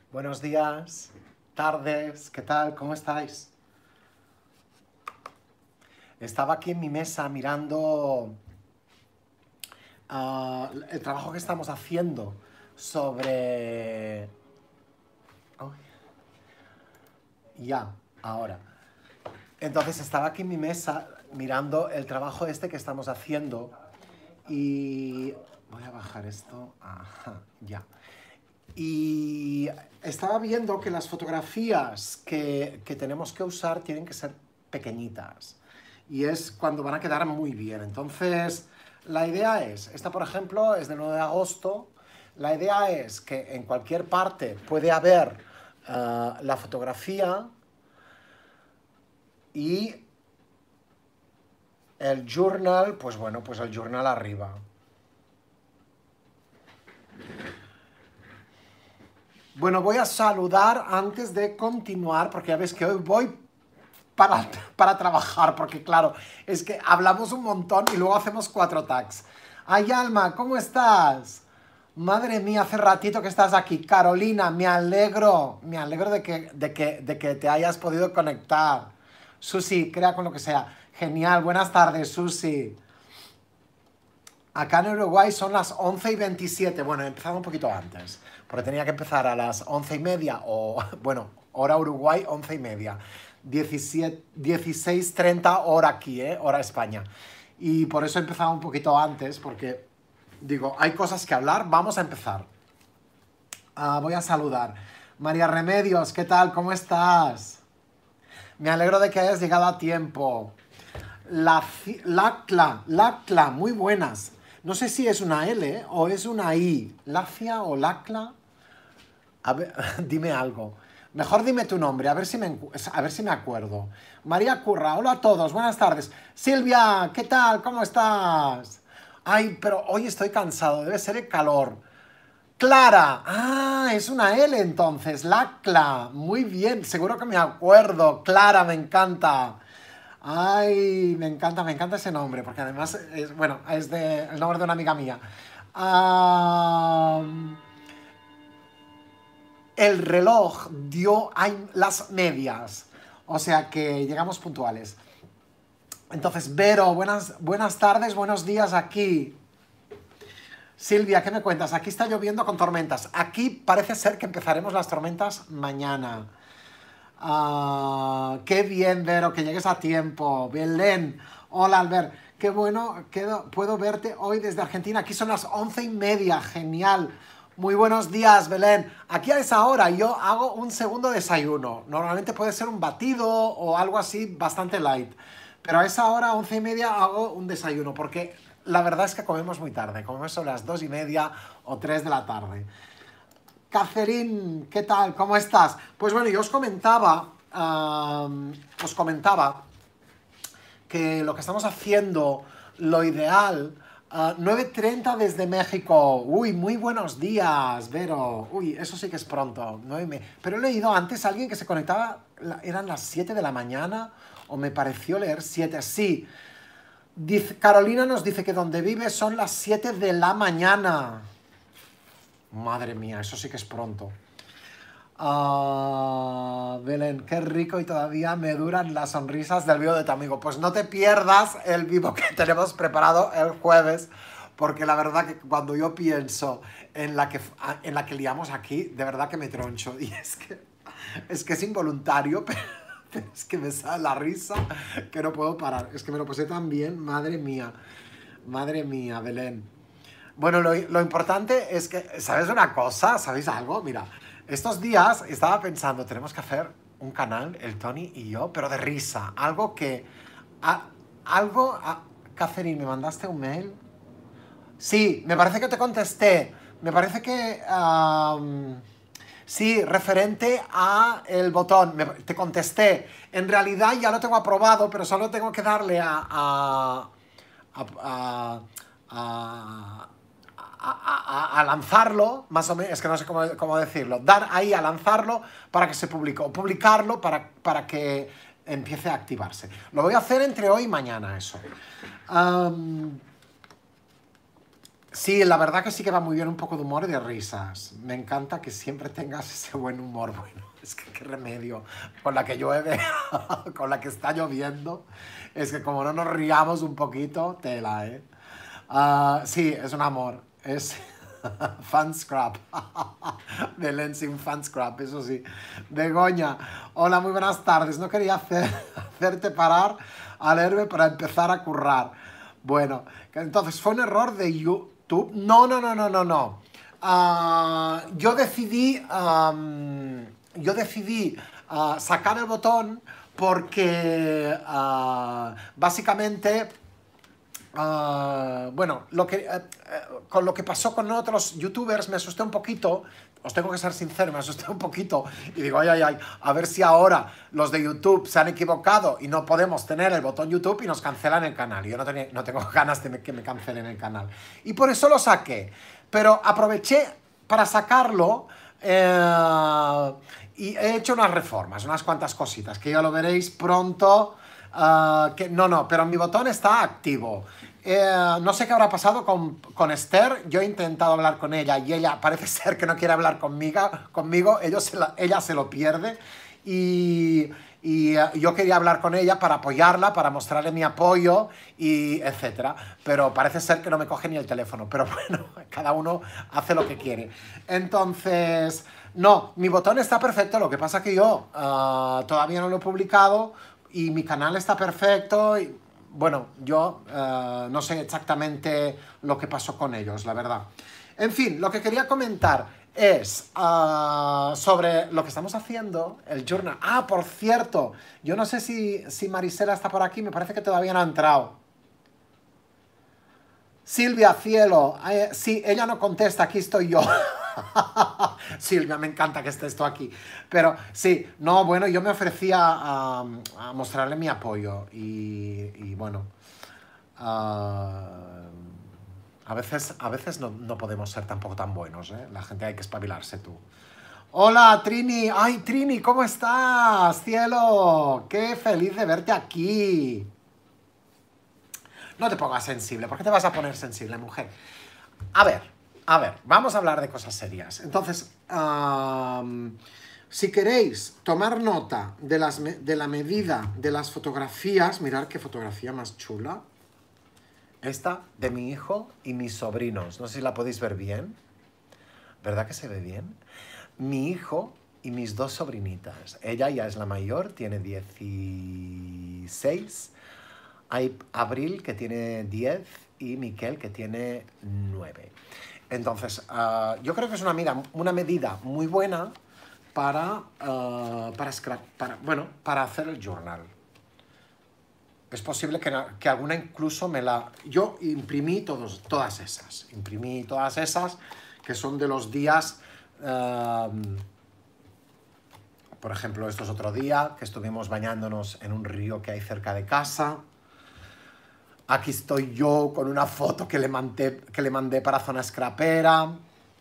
Buenos días, tardes, ¿qué tal? ¿Cómo estáis? Estaba aquí en mi mesa mirando el trabajo que estamos haciendo sobre... Oh, ya, ahora. Entonces estaba aquí en mi mesa mirando el trabajo este que estamos haciendo y... Voy a bajar esto. Ajá, ya. Y estaba viendo que las fotografías que tenemos que usar tienen que ser pequeñitas. Y es cuando van a quedar muy bien. Entonces, la idea es, esta por ejemplo es del 9 de agosto, la idea es que en cualquier parte puede haber la fotografía y el journal, pues bueno, pues el journal arriba. Bueno, voy a saludar antes de continuar, porque ya ves que hoy voy para trabajar, porque claro, es que hablamos un montón y luego hacemos 4 tags. Ay, Alma, ¿cómo estás? Madre mía, hace ratito que estás aquí. Carolina, me alegro de que te hayas podido conectar. Susi, crea con lo que sea. Genial, buenas tardes, Susi. Acá en Uruguay son las 11:27. Bueno, he empezado un poquito antes, porque tenía que empezar a las 11:30 o, bueno, hora Uruguay, 11:30. 16:30 hora aquí, hora España. Y por eso he empezado un poquito antes, porque digo, hay cosas que hablar, vamos a empezar. Voy a saludar. María Remedios, ¿qué tal? ¿Cómo estás? Me alegro de que hayas llegado a tiempo. Lacla, muy buenas. No sé si es una L o es una I. Lacia o Lacla. A ver, dime algo. Mejor dime tu nombre, a ver si me acuerdo. María Curra, hola a todos, buenas tardes. Silvia, ¿qué tal? ¿Cómo estás? Ay, pero hoy estoy cansado, debe ser el calor. Clara, es una L entonces, Lacla, muy bien, seguro que me acuerdo. Clara, me encanta. Ay, me encanta ese nombre, porque además es, bueno, es el nombre de una amiga mía. Ah, el reloj dio las medias, o sea que llegamos puntuales. Entonces, Vero, buenas tardes, buenos días aquí. Silvia, ¿qué me cuentas? Aquí está lloviendo con tormentas. Aquí parece ser que empezaremos las tormentas mañana. Qué bien, Vero, que llegues a tiempo. Belén, hola, Albert. Qué bueno que puedo verte hoy desde Argentina. Aquí son las 11:30. Genial. Muy buenos días, Belén. Aquí a esa hora yo hago un segundo desayuno. Normalmente puede ser un batido o algo así bastante light. Pero a esa hora, 11:30, hago un desayuno. Porque la verdad es que comemos muy tarde. Comemos a las 2:30 o 3 de la tarde. Catherine, ¿qué tal? ¿Cómo estás? Pues bueno, yo os comentaba que lo que estamos haciendo, lo ideal, 9:30 desde México. Uy, muy buenos días, Vero. Uy, eso sí que es pronto. Pero he leído antes a alguien que se conectaba, eran las 7 de la mañana, o me pareció leer 7, sí. Carolina nos dice que donde vive son las 7 de la mañana. Madre mía, eso sí que es pronto. Belén, qué rico y todavía me duran las sonrisas del vivo de tu amigo. Pues no te pierdas el vivo que tenemos preparado el jueves, porque la verdad que cuando yo pienso en la que liamos aquí, de verdad que me troncho. Y es que es involuntario, pero es que me sale la risa que no puedo parar. Es que me lo pasé tan bien, madre mía, Belén. Bueno, lo importante es que, ¿sabes una cosa? ¿Sabéis algo? Mira, estos días estaba pensando, tenemos que hacer un canal, el Tony y yo, pero de risa. Algo que... a- algo... Catherine, ¿me mandaste un mail? Sí, me parece que te contesté. Me parece que... sí, referente a el botón. Te contesté. En realidad ya lo tengo aprobado, pero solo tengo que darle a, a- a- a lanzarlo, más o menos, es que no sé cómo decirlo, dar ahí a lanzarlo para que se publique, o publicarlo para que empiece a activarse. Lo voy a hacer entre hoy y mañana, eso. Am, Sí, la verdad que sí que va muy bien un poco de humor y de risas. Me encanta que siempre tengas ese buen humor. Bueno, es que qué remedio. Con la que llueve, con la que está lloviendo. Es que como no nos riamos un poquito, tela, ¿eh? Sí, es un amor. Es Fanscrap. De Lensing Fanscrap, eso sí. Begoña, hola, muy buenas tardes. No quería hacerte parar a leerme para empezar a currar. Bueno, entonces fue un error de YouTube. No, no, no, no, no, no. Yo decidí sacar el botón porque básicamente bueno, con lo que pasó con otros youtubers me asusté un poquito, os tengo que ser sincero, me asusté un poquito y digo, ay, ay, ay, a ver si ahora los de YouTube se han equivocado y no podemos tener el botón YouTube y nos cancelan el canal. Yo no tengo ganas de que me cancelen el canal. Y por eso lo saqué, pero aproveché para sacarlo y he hecho unas reformas, unas cuantas cositas, que ya lo veréis pronto. No, pero mi botón está activo. No sé qué habrá pasado con Esther. Yo he intentado hablar con ella y ella parece ser que no quiere hablar conmigo. Ella se lo pierde. Y yo quería hablar con ella para apoyarla, para mostrarle mi apoyo, y etcétera. Pero parece ser que no me coge ni el teléfono. Pero bueno, cada uno hace lo que quiere. Entonces, no, mi botón está perfecto. Lo que pasa que yo todavía no lo he publicado y mi canal está perfecto. Y, bueno, yo no sé exactamente lo que pasó con ellos, la verdad. En fin, lo que quería comentar es sobre lo que estamos haciendo, el journal. Ah, por cierto, yo no sé si Marisela está por aquí, me parece que todavía no ha entrado. Silvia, cielo, sí, ella no contesta, aquí estoy yo. Silvia, me encanta que estés tú aquí. Pero sí, no, bueno, yo me ofrecía a mostrarle mi apoyo y bueno, a veces no podemos ser tampoco tan buenos, ¿eh? La gente hay que espabilarse tú. Hola, Trini. Ay, Trini, ¿cómo estás, cielo? Qué feliz de verte aquí. No te pongas sensible. ¿Por qué te vas a poner sensible, mujer? A ver, vamos a hablar de cosas serias. Entonces, si queréis tomar nota de la medida de las fotografías, mirad qué fotografía más chula. Esta de mi hijo y mis sobrinos. No sé si la podéis ver bien. ¿Verdad que se ve bien? Mi hijo y mis dos sobrinitas. Ella ya es la mayor, tiene 16. Hay Abril, que tiene 10, y Miquel, que tiene 9. Entonces, yo creo que es una medida muy buena para hacer el journal. Es posible que alguna incluso Yo imprimí todas esas. Imprimí todas esas, que son de los días... por ejemplo, esto es otro día, que estuvimos bañándonos en un río que hay cerca de casa. Aquí estoy yo con una foto que le mandé para Zona Scrapera.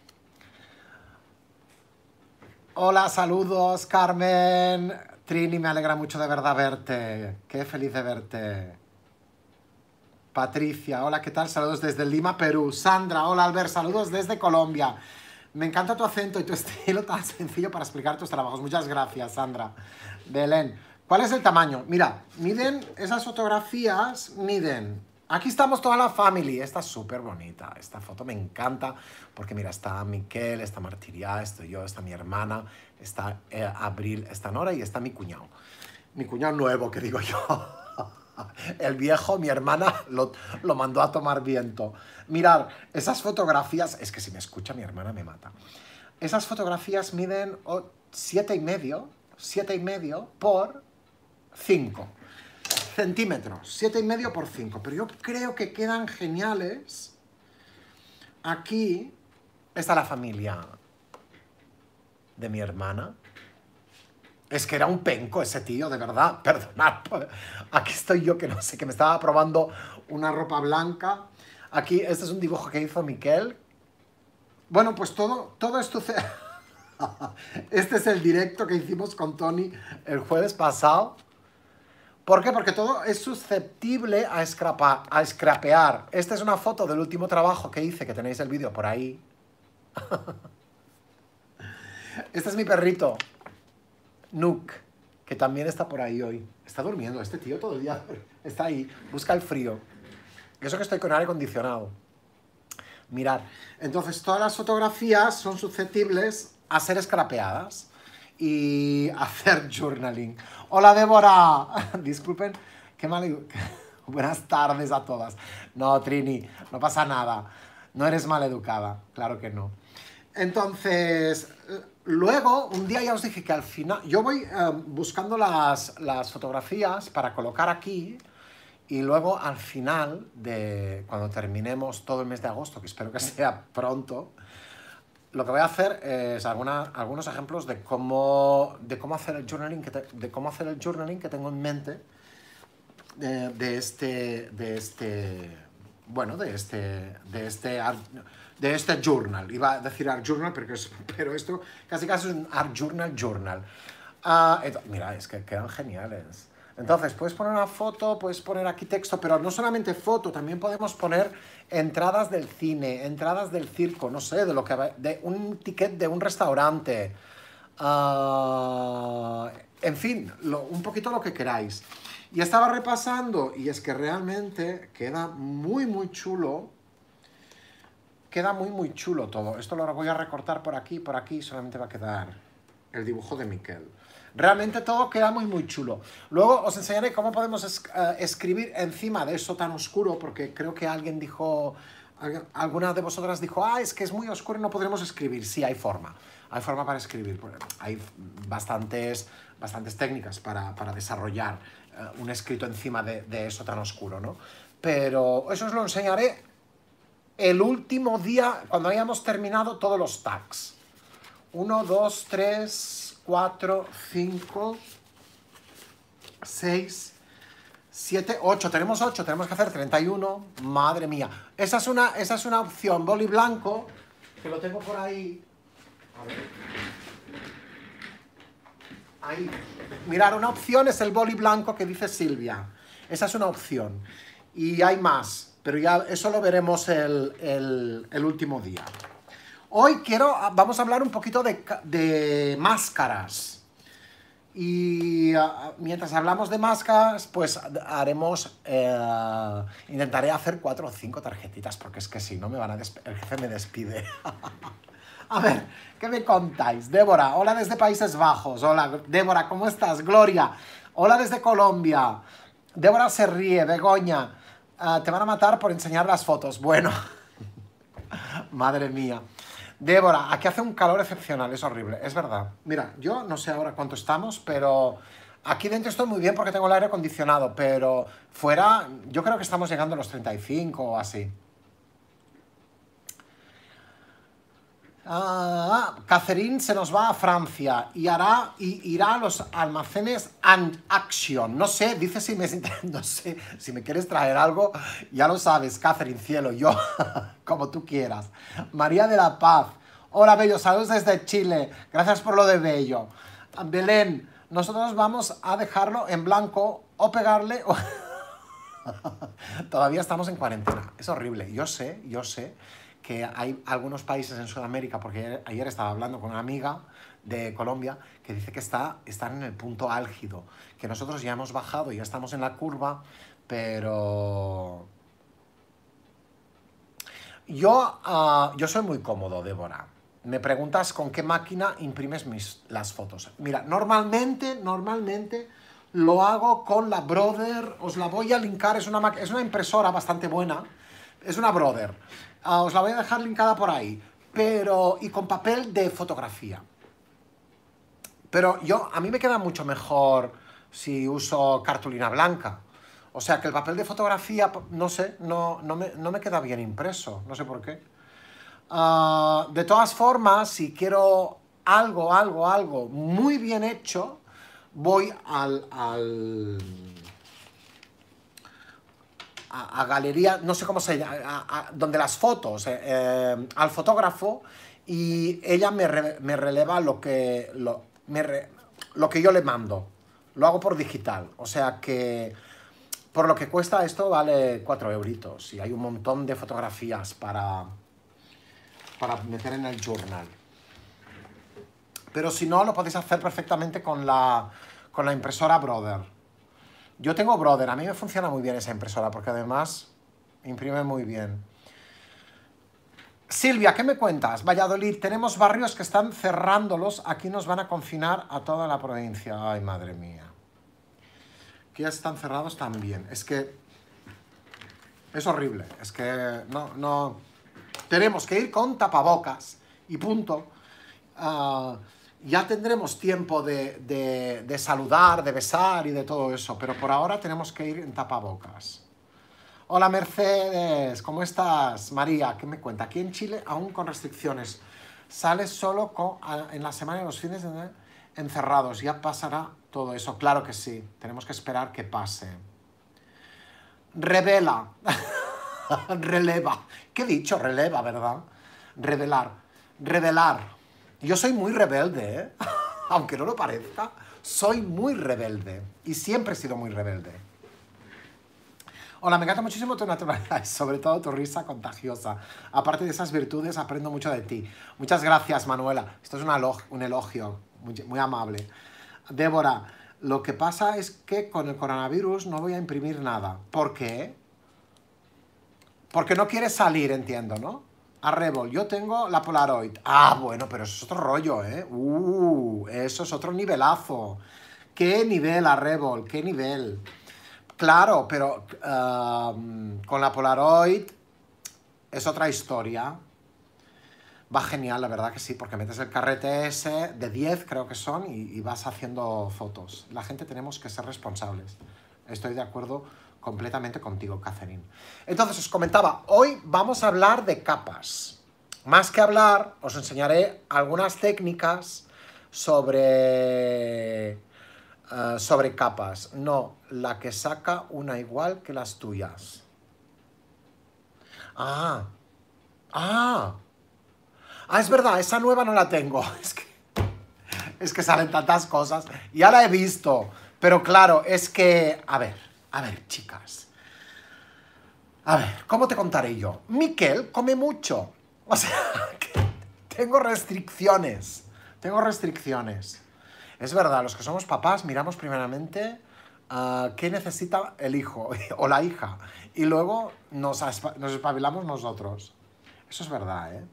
Hola, saludos, Carmen. Trini, me alegra mucho de verdad verte. Qué feliz de verte. Patricia, hola, ¿qué tal? Saludos desde Lima, Perú. Sandra, hola, Albert, saludos desde Colombia. Me encanta tu acento y tu estilo tan sencillo para explicar tus trabajos. Muchas gracias, Sandra. Belén, ¿cuál es el tamaño? Mira, esas fotografías, aquí estamos toda la family. Esta es súper bonita. Esta foto me encanta porque, mira, está Miquel, está Martiria, estoy yo, está mi hermana, está Abril, está Nora y está mi cuñado. Mi cuñado nuevo, que digo yo. El viejo, mi hermana, lo mandó a tomar viento. Mirad, esas fotografías... Es que si me escucha mi hermana me mata. Esas fotografías miden 7,5 por 5 centímetros. 7,5 por 5. Pero yo creo que quedan geniales. Aquí está la familia de mi hermana. Es que era un penco ese tío, de verdad. Perdonad. Aquí estoy yo, que no sé, que me estaba probando una ropa blanca. Aquí, este es un dibujo que hizo Miquel. Bueno, pues todo esto... Este es el directo que hicimos con Tony el jueves pasado. ¿Por qué? Porque todo es susceptible a scrapear. Esta es una foto del último trabajo que hice, que tenéis el vídeo por ahí. Este es mi perrito, Nook, que también está por ahí hoy. Está durmiendo, este tío todo el día está ahí, busca el frío. Eso que estoy con aire acondicionado. Mirad, entonces todas las fotografías son susceptibles a ser scrapeadas y hacer journaling. Hola, Débora. Disculpen, qué mal... Buenas tardes a todas. No, Trini, no pasa nada. No eres maleducada, claro que no. Entonces, luego, un día ya os dije que al final... Yo voy buscando las fotografías para colocar aquí y luego al final, cuando terminemos todo el mes de agosto, que espero que sea pronto, lo que voy a hacer es algunos ejemplos de cómo hacer el journaling que tengo en mente de este journal. Iba a decir art journal, pero esto casi es un art journal. Mira, es que quedan geniales. Entonces, puedes poner una foto, puedes poner aquí texto, pero no solamente foto, también podemos poner entradas del cine, entradas del circo, no sé, de un ticket de un restaurante. En fin, un poquito lo que queráis. Y estaba repasando, y es que realmente queda muy, muy chulo. Queda muy, muy chulo todo. Esto lo voy a recortar por aquí, solamente va a quedar el dibujo de Miquel. Realmente todo queda muy, muy chulo. Luego os enseñaré cómo podemos escribir encima de eso tan oscuro, porque creo que alguien dijo, alguna de vosotras dijo, es que es muy oscuro y no podremos escribir. Sí, hay forma. Hay forma para escribir. Hay bastantes técnicas para desarrollar un escrito encima de eso tan oscuro, ¿no? Pero eso os lo enseñaré el último día, cuando hayamos terminado todos los tags. 1, 2, 3, 4, 5, 6, 7, 8. Tenemos 8, tenemos que hacer 31. Madre mía. Esa es una opción. Boli blanco, que lo tengo por ahí. A ver. Ahí. Mirad, una opción es el boli blanco que dice Silvia. Esa es una opción. Y hay más, pero ya eso lo veremos el último día. Hoy vamos a hablar un poquito de máscaras. Y mientras hablamos de máscaras, pues intentaré hacer 4 o 5 tarjetitas, porque es que si no el jefe me despide. A ver, ¿qué me contáis? Débora, hola desde Países Bajos. Hola, Débora, ¿cómo estás? Gloria, hola desde Colombia. Débora se ríe. Begoña, te van a matar por enseñar las fotos. Bueno, madre mía. Débora, aquí hace un calor excepcional, es horrible, es verdad. Mira, yo no sé ahora cuánto estamos, pero aquí dentro estoy muy bien porque tengo el aire acondicionado, pero fuera yo creo que estamos llegando a los 35 o así. Catherine se nos va a Francia y irá a los almacenes and Action. No sé, dice no sé, si me quieres traer algo, ya lo sabes, Catherine, cielo, yo, como tú quieras. María de la Paz, hola, Bello, saludos desde Chile, gracias por lo de Bello. Belén, nosotros vamos a dejarlo en blanco o pegarle... Todavía estamos en cuarentena, es horrible, yo sé que hay algunos países en Sudamérica, porque ayer estaba hablando con una amiga de Colombia que dice que están en el punto álgido, que nosotros ya hemos bajado, ya estamos en la curva, pero... Yo soy muy cómodo, Débora. Me preguntas con qué máquina imprimes las fotos. Mira, normalmente lo hago con la Brother, os la voy a linkar, es una impresora bastante buena, es una Brother. Os la voy a dejar linkada por ahí, y con papel de fotografía. Pero a mí me queda mucho mejor si uso cartulina blanca. O sea que el papel de fotografía, no sé, no me queda bien impreso, no sé por qué. De todas formas, si quiero algo muy bien hecho, voy a galería, no sé cómo se llama, donde las fotos, al fotógrafo, y ella me releva lo que yo le mando. lo hago por digital, o sea que por lo que cuesta esto vale 4 euritos y hay un montón de fotografías para meter en el journal. Pero si no, lo podéis hacer perfectamente con la impresora Brother. Yo tengo Brother, a mí me funciona muy bien esa impresora porque además imprime muy bien. Silvia, ¿qué me cuentas? Valladolid, tenemos barrios que están cerrándolos, aquí nos van a confinar a toda la provincia. Ay, madre mía. Que ya están cerrados también. Es que es horrible, es que no... Tenemos que ir con tapabocas y punto. Ya tendremos tiempo de saludar, de besar y de todo eso, pero por ahora tenemos que ir en tapabocas. Hola Mercedes, ¿cómo estás? María, ¿qué me cuenta? Aquí en Chile, aún con restricciones, sales solo en la semana y los fines encerrados, ya pasará todo eso. Claro que sí, tenemos que esperar que pase. Revela, releva, ¿qué he dicho? Releva, ¿verdad? Revelar, revelar. Yo soy muy rebelde, ¿eh? Aunque no lo parezca, soy muy rebelde y siempre he sido muy rebelde. Hola, me encanta muchísimo tu naturalidad, sobre todo tu risa contagiosa. Aparte de esas virtudes, aprendo mucho de ti. Muchas gracias, Manuela. Esto es un elogio muy amable. Débora, lo que pasa es que con el coronavirus no voy a imprimir nada. ¿Por qué? Porque no quieres salir, entiendo, ¿no? Arrebol, yo tengo la Polaroid. Ah, bueno, pero eso es otro rollo, ¿eh? Eso es otro nivelazo. ¿Qué nivel, Arrebol? ¿Qué nivel? Claro, pero con la Polaroid es otra historia. Va genial, la verdad que sí, porque metes el carrete ese de 10, creo que son, y vas haciendo fotos. La gente tenemos que ser responsables. Estoy de acuerdo completamente contigo, Catherine. Entonces, os comentaba, hoy vamos a hablar de capas. Más que hablar, os enseñaré algunas técnicas sobre capas. No, la que saca una igual que las tuyas. Ah, es verdad, esa nueva no la tengo. Es que salen tantas cosas. Ya la he visto. Pero claro, es que... A ver, chicas. A ver, ¿cómo te contaré yo? Miquel come mucho. O sea, que tengo restricciones. Tengo restricciones. Es verdad, los que somos papás miramos primeramente qué necesita el hijo o la hija. Y luego nos espabilamos nosotros. Eso es verdad, ¿eh?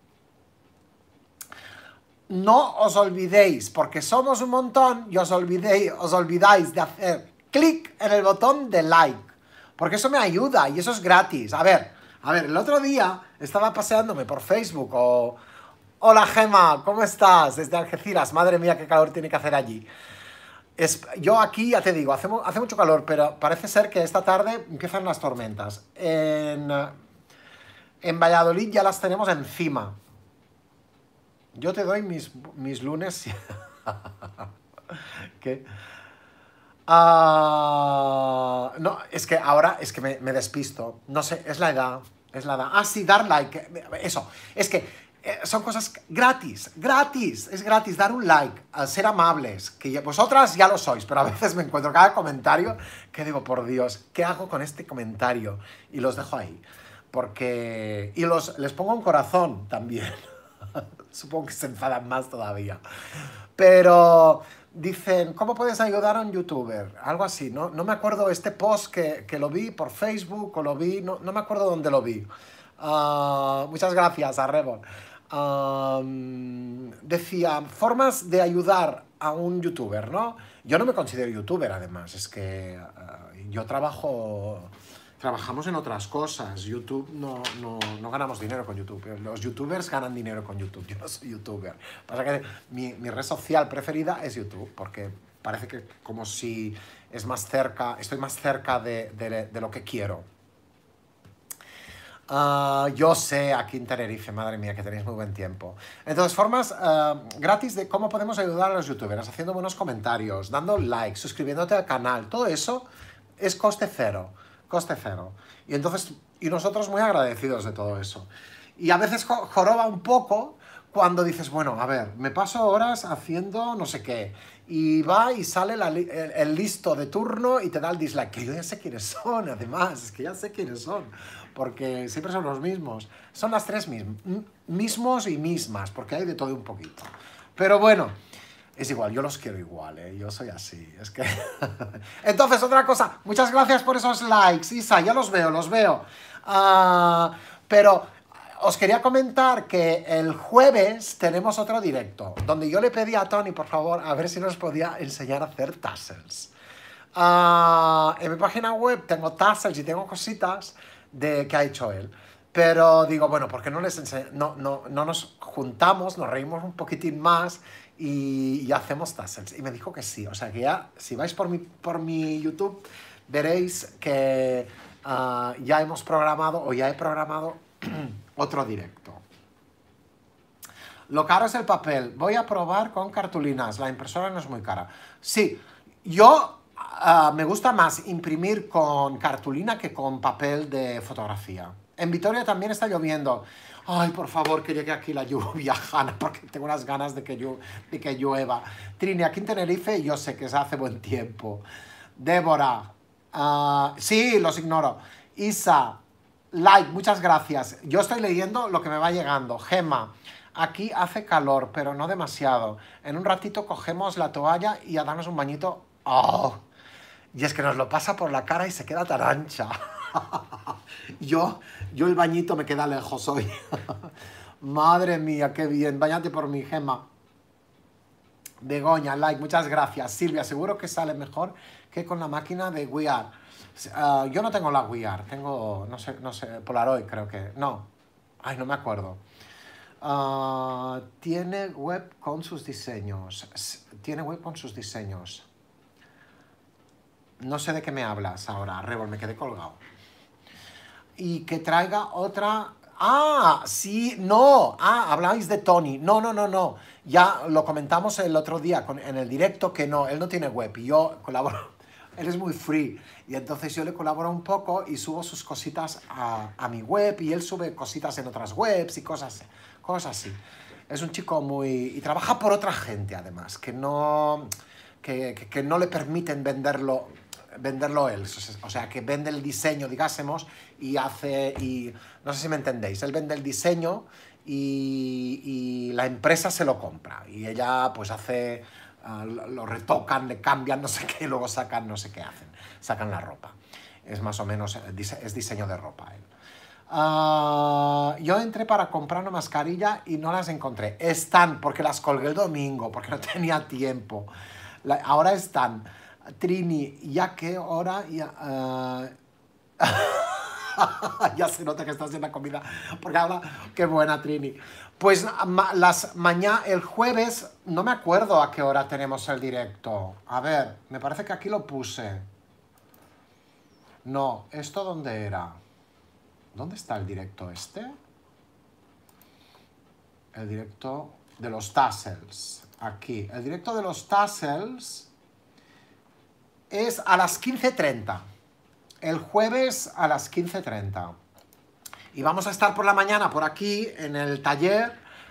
No os olvidéis, porque somos un montón y os olvidáis de hacer clic en el botón de like. Porque eso me ayuda y eso es gratis. A ver, el otro día estaba paseándome por Facebook o... Hola Gema, ¿cómo estás? Desde Algeciras, madre mía, qué calor tiene que hacer allí. Yo aquí, ya te digo, hace mucho calor, pero parece ser que esta tarde empiezan las tormentas. En Valladolid ya las tenemos encima. Yo te doy mis lunes... ¿Qué? No, es que ahora me despisto. No sé, es la edad. Ah, sí, dar like. Eso, es que son cosas gratis. Es gratis dar un like, ser amables. Que vosotras ya lo sois, pero a veces me encuentro cada comentario que digo, por Dios, ¿qué hago con este comentario? Y los dejo ahí. Porque... Y les pongo un corazón también. Supongo que se enfadan más todavía. Pero dicen, ¿cómo puedes ayudar a un youtuber? Algo así, ¿no? No me acuerdo este post que lo vi por Facebook o lo vi... No me acuerdo dónde lo vi. Muchas gracias, Arrebol. Decía, formas de ayudar a un youtuber, ¿no? Yo no me considero youtuber, además. Es que yo trabajamos en otras cosas. YouTube no ganamos dinero con YouTube. Los youtubers ganan dinero con YouTube. Yo no soy youtuber. Pasa que mi red social preferida es YouTube, porque parece que como si estoy más cerca de lo que quiero. Yo sé, aquí en Tenerife, madre mía, que tenéis muy buen tiempo. Entonces, formas gratis de cómo podemos ayudar a los youtubers, haciendo buenos comentarios, dando like, suscribiéndote al canal. Todo eso es coste cero. Coste cero. Y entonces, y nosotros muy agradecidos de todo eso. Y a veces joroba un poco cuando dices, bueno, a ver, me paso horas haciendo no sé qué. y va y sale el listo de turno y te da el dislike, que yo ya sé quiénes son, además, es que ya sé quiénes son, porque siempre son los mismos. Son las tres mismos y mismas, porque hay de todo un poquito. Pero bueno, es igual, yo los quiero igual, ¿eh? Yo soy así, es que... Entonces, otra cosa, muchas gracias por esos likes, Isa, ya los veo, los veo. Pero os quería comentar que el jueves tenemos otro directo, donde yo le pedí a Tony, por favor, a ver si nos podía enseñar a hacer tassels. En mi página web tengo tassels y tengo cositas que ha hecho él. Pero digo, bueno, ¿por qué no les no nos juntamos, nos reímos un poquitín más y hacemos tassels? Y me dijo que sí. O sea que ya, si vais por mi YouTube, veréis que ya hemos programado, o ya he programado otro directo. Lo caro es el papel. Voy a probar con cartulinas. La impresora no es muy cara. Sí, yo me gusta más imprimir con cartulina que con papel de fotografía. En Vitoria también está lloviendo. Ay, por favor, que llegue aquí la lluvia, Hanna, porque tengo unas ganas de que llueva. Trini, aquí en Tenerife yo sé que se hace buen tiempo. Débora, sí, los ignoro. Isa, like, muchas gracias. Yo estoy leyendo lo que me va llegando. Gema, aquí hace calor, pero no demasiado. En un ratito cogemos la toalla y a darnos un bañito. ¡Oh! Y es que nos lo pasa por la cara y se queda tan ancha. Yo el bañito me queda lejos hoy. Madre mía, qué bien. Báñate por mi, Gema. Begoña, like, muchas gracias. Silvia, seguro que sale mejor que con la máquina de Wear. Yo no tengo la Wear, tengo, no sé, Polaroid creo que. No, ay, no me acuerdo. Tiene web con sus diseños. Tiene web con sus diseños. No sé de qué me hablas ahora, Rebol, me quedé colgado. Y que traiga otra... Ah, sí, no. Habláis de Tony. No. Ya lo comentamos el otro día en el directo que no, él no tiene web y yo colaboro. Él es muy free y entonces yo le colaboro un poco y subo sus cositas a mi web y él sube cositas en otras webs y cosas así. Es un chico muy... y trabaja por otra gente además, que no le permiten venderlo él, o sea, que vende el diseño, digásemos, y hace, y no sé si me entendéis, él vende el diseño y la empresa se lo compra, y ella pues hace, lo retocan, le cambian, no sé qué, y luego sacan, no sé qué hacen, sacan la ropa, es más o menos, es diseño de ropa él. Yo entré para comprar una mascarilla y no las encontré, están, porque las colgué el domingo, porque no tenía tiempo, ahora están. Trini, ¿ya qué hora? Ya se nota que estás en la comida, porque habla, qué buena Trini. Pues el jueves, no me acuerdo a qué hora tenemos el directo. A ver, me parece que aquí lo puse. No, ¿esto dónde era? ¿Dónde está el directo este? El directo de los tassels. Aquí, el directo de los tassels... es a las 15:30. El jueves a las 15:30. Y vamos a estar por la mañana por aquí en el taller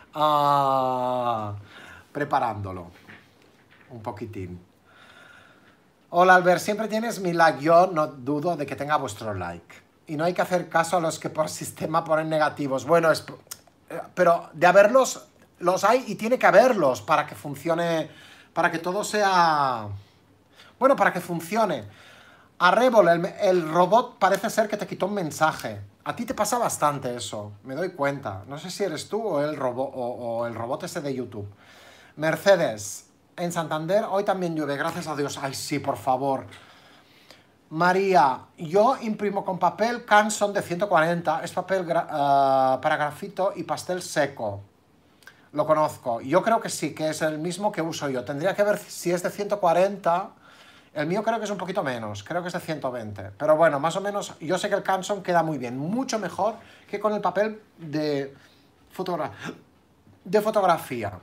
preparándolo. Un poquitín. Hola Albert, siempre tienes mi like. Yo no dudo de que tenga vuestro like. Y no hay que hacer caso a los que por sistema ponen negativos. Bueno, pero de haberlos, los hay y tiene que haberlos para que funcione, para que todo sea... Bueno, para que funcione. A Rebol, el robot parece ser que te quitó un mensaje. A ti te pasa bastante eso, me doy cuenta. No sé si eres tú o el robot, o el robot ese de YouTube. Mercedes, en Santander hoy también llueve, gracias a Dios. Ay, sí, por favor. María, yo imprimo con papel Canson de 140. Es papel para grafito y pastel seco. Lo conozco. Yo creo que sí, que es el mismo que uso yo. Tendría que ver si es de 140... El mío creo que es un poquito menos, creo que es de 120. Pero bueno, más o menos, yo sé que el Canson queda muy bien, mucho mejor que con el papel de fotografía.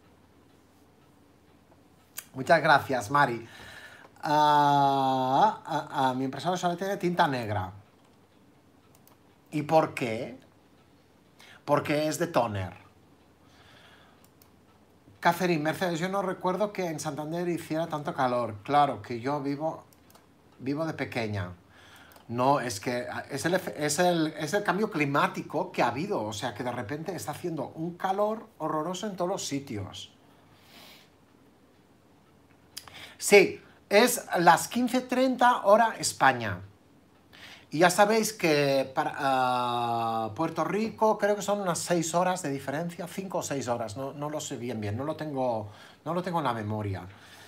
Muchas gracias, Mari. Mi impresora solo tiene tinta negra. ¿Y por qué? Porque es de toner. Catherine, Mercedes, yo no recuerdo que en Santander hiciera tanto calor. Claro, que yo vivo de pequeña. No, es que es el cambio climático que ha habido. O sea, que de repente está haciendo un calor horroroso en todos los sitios. Sí, es las 15:30 hora España. Y ya sabéis que para Puerto Rico creo que son unas 6 horas de diferencia, 5 o 6 horas, no lo sé bien, no lo tengo en la memoria.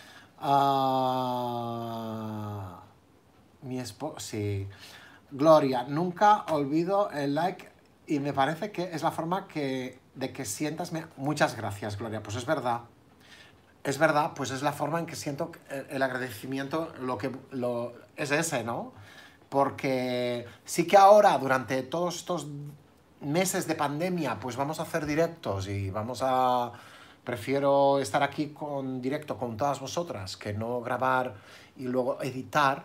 Ah, mi esposo, sí. Gloria, nunca olvido el like y me parece que es la forma de que sientas... Muchas gracias, Gloria, pues es verdad. Es verdad, pues es la forma en que siento el agradecimiento, es ese, ¿no? Porque sí que ahora, durante todos estos meses de pandemia, pues vamos a hacer directos y prefiero estar aquí con directo con todas vosotras que no grabar y luego editar.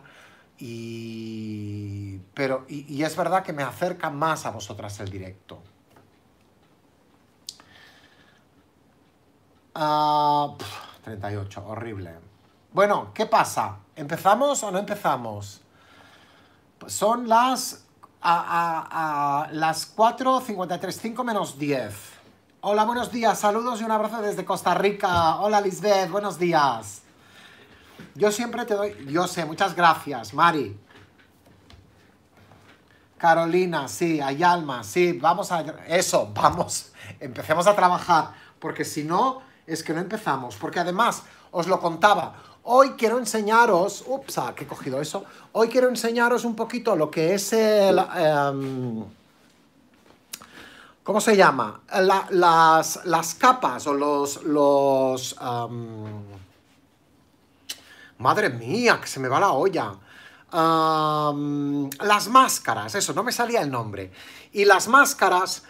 Y es verdad que me acerca más a vosotras el directo. 38, horrible. Bueno, ¿qué pasa? ¿Empezamos o no empezamos? Pues son las 4:53, 5 menos 10. Hola, buenos días, saludos y un abrazo desde Costa Rica. Hola, Lisbeth, buenos días. Yo siempre te doy... Yo sé, muchas gracias, Mari. Carolina, sí, Ayalma, sí, vamos a... Eso, vamos, empecemos a trabajar, porque si no, es que no empezamos. Porque además, os lo contaba, hoy quiero enseñaros... Ups, que he cogido eso. Hoy quiero enseñaros un poquito lo que es el... ¿cómo se llama? Las capas o madre mía, que se me va la olla. Las máscaras, eso, no me salía el nombre. Y las máscaras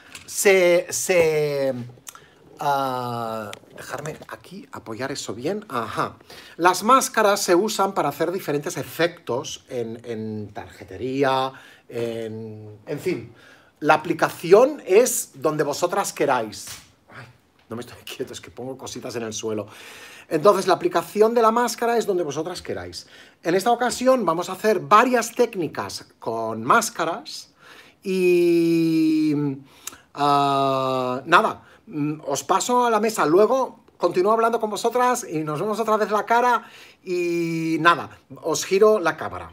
dejarme aquí apoyar eso bien. Ajá. Las máscaras se usan para hacer diferentes efectos en tarjetería, en fin. La aplicación es donde vosotras queráis. Ay, no me estoy quieto, es que pongo cositas en el suelo. Entonces, la aplicación de la máscara es donde vosotras queráis. En esta ocasión vamos a hacer varias técnicas con máscaras y... nada, os paso a la mesa. Luego continúo hablando con vosotras y nos vemos otra vez la cara y nada, os giro la cámara.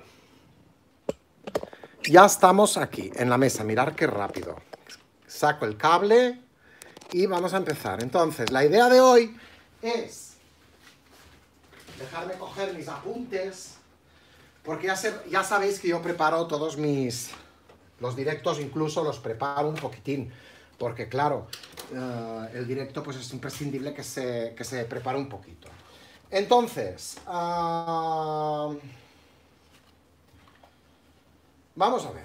Ya estamos aquí, en la mesa. Mirad qué rápido. Saco el cable y vamos a empezar. Entonces, la idea de hoy es... dejarme coger mis apuntes, porque ya sabéis que yo preparo todos los directos, incluso los preparo un poquitín, porque claro, el directo pues es imprescindible que se prepare un poquito. Entonces, vamos a ver.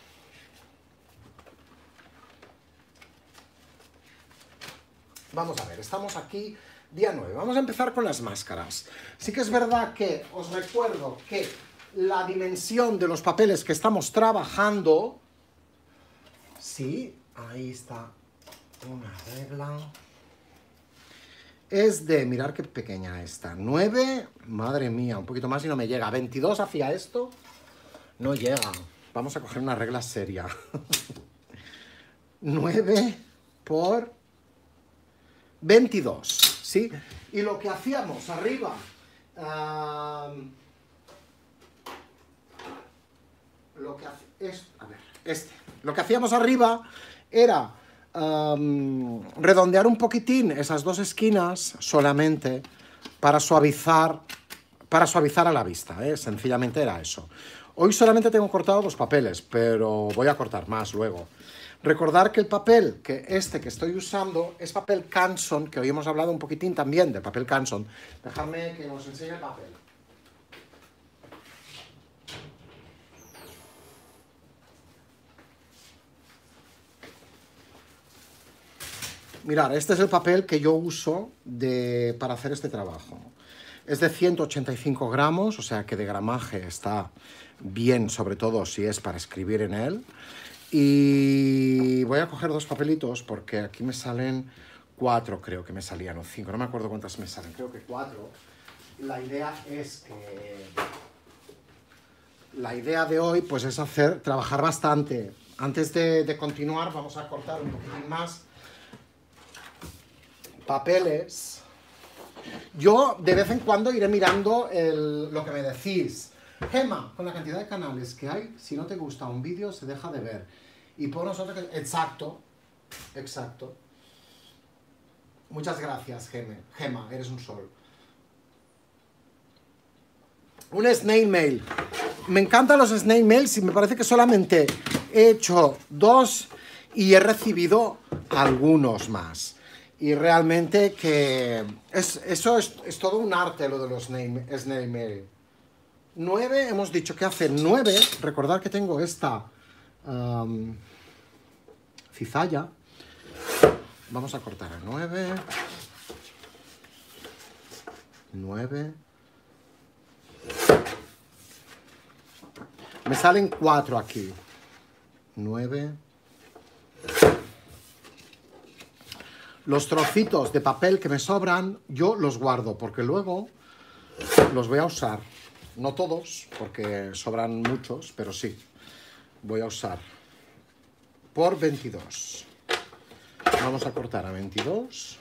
Vamos a ver, estamos aquí... Día 9. Vamos a empezar con las máscaras. Sí que es verdad que os recuerdo que la dimensión de los papeles que estamos trabajando... Sí, ahí está una regla. Es de... Mirad qué pequeña está. 9, madre mía, un poquito más y no me llega. 22 hacia esto, no llega. Vamos a coger una regla seria. 9 por 22. ¿Sí? Y lo que hacíamos arriba, lo que hacíamos arriba era redondear un poquitín esas dos esquinas solamente para suavizar a la vista, ¿eh? Sencillamente era eso. Hoy solamente tengo cortado 2 papeles, pero voy a cortar más luego. Recordar que el papel, que estoy usando, es papel Canson, que hoy hemos hablado un poquitín también de papel Canson. Dejadme que os enseñe el papel. Mirad, este es el papel que yo uso para hacer este trabajo. Es de 185 gramos, o sea que de gramaje está bien, sobre todo si es para escribir en él. Y voy a coger 2 papelitos porque aquí me salen 4 creo que me salían, o 5, no me acuerdo cuántas me salen, creo que 4. La idea es que... La idea de hoy pues es trabajar bastante. Antes de continuar vamos a cortar un poquitín más papeles. Yo de vez en cuando iré mirando lo que me decís. Gemma, con la cantidad de canales que hay, si no te gusta un vídeo se deja de ver. Y por nosotros que... Exacto, exacto. Muchas gracias, Gemma, eres un sol. Un snail mail. Me encantan los snail mails y me parece que solamente he hecho 2 y he recibido algunos más. Y realmente que eso es todo un arte lo de los snail mail. 9, hemos dicho que hace 9. Recordad que tengo esta cizalla. Vamos a cortar a 9. 9. Me salen 4 aquí. 9. Los trocitos de papel que me sobran, yo los guardo, porque luego los voy a usar. No todos, porque sobran muchos, pero sí. Voy a usar. Por 22. Vamos a cortar a 22.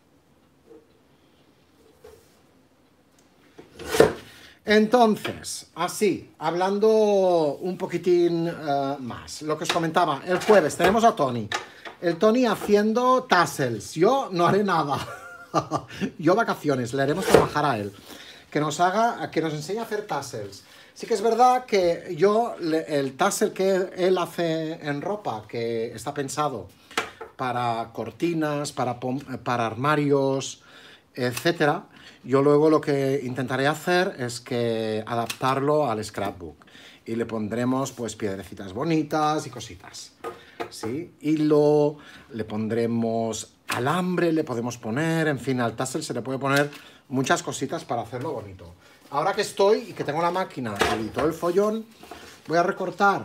Entonces, así, hablando un poquitín más, lo que os comentaba, el jueves tenemos a Tony. El Tony haciendo tassels. Yo no haré nada. Yo vacaciones, le haremos trabajar a él. Que nos enseñe a hacer tassels. Sí que es verdad que el tassel que él hace en ropa, que está pensado para cortinas, para armarios, etcétera, yo luego lo que intentaré hacer es que adaptarlo al scrapbook y le pondremos pues piedrecitas bonitas y cositas, ¿sí? Hilo, le pondremos alambre, le podemos poner, en fin, al tassel se le puede poner muchas cositas para hacerlo bonito. Ahora que estoy y que tengo la máquina y todo el follón, voy a recortar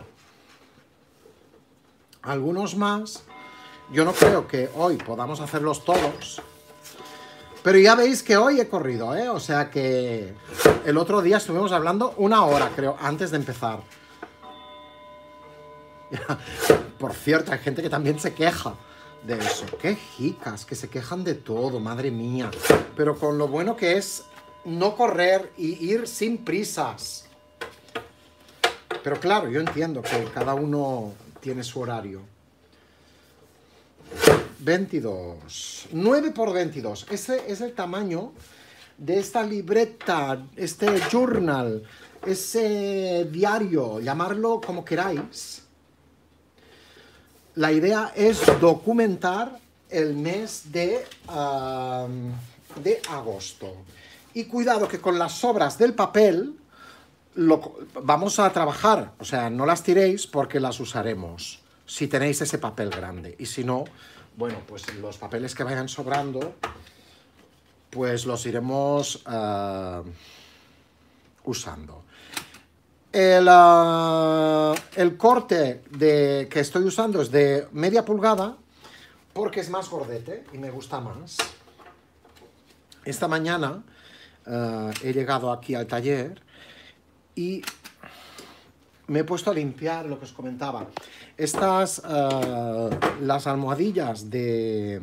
algunos más. Yo no creo que hoy podamos hacerlos todos, pero ya veis que hoy he corrido, ¿eh? O sea que el otro día estuvimos hablando 1 hora, creo, antes de empezar. Por cierto, hay gente que también se queja de eso. Qué jicas, que se quejan de todo, madre mía. Pero con lo bueno que es no correr y ir sin prisas. Pero claro, yo entiendo que cada uno tiene su horario. 22. 9 por 22. Ese es el tamaño de esta libreta, este journal, ese diario, llamarlo como queráis. La idea es documentar el mes de agosto. Y cuidado que con las sobras del papel vamos a trabajar. O sea, no las tiréis porque las usaremos si tenéis ese papel grande. Y si no, bueno, pues los papeles que vayan sobrando, pues los iremos usando. El corte que estoy usando es de media pulgada porque es más gordete y me gusta más. Esta mañana he llegado aquí al taller y me he puesto a limpiar lo que os comentaba. Estas, las almohadillas de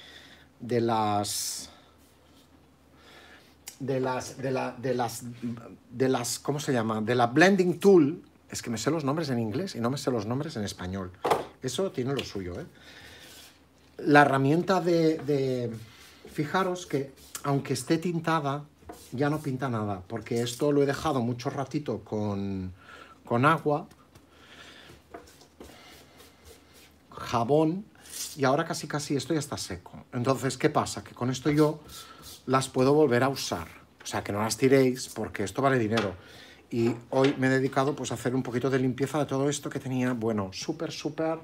las, ¿cómo se llama? De la Blending Tool. Es que me sé los nombres en inglés y no me sé los nombres en español. Eso tiene lo suyo, ¿eh? La herramienta fijaros que, aunque esté tintada, ya no pinta nada, porque esto lo he dejado mucho ratito con agua, jabón, y ahora casi esto ya está seco. Entonces, ¿qué pasa? Que con esto yo las puedo volver a usar. O sea, que no las tiréis, porque esto vale dinero. Y hoy me he dedicado pues a hacer un poquito de limpieza de todo esto que tenía, bueno, súper sucio.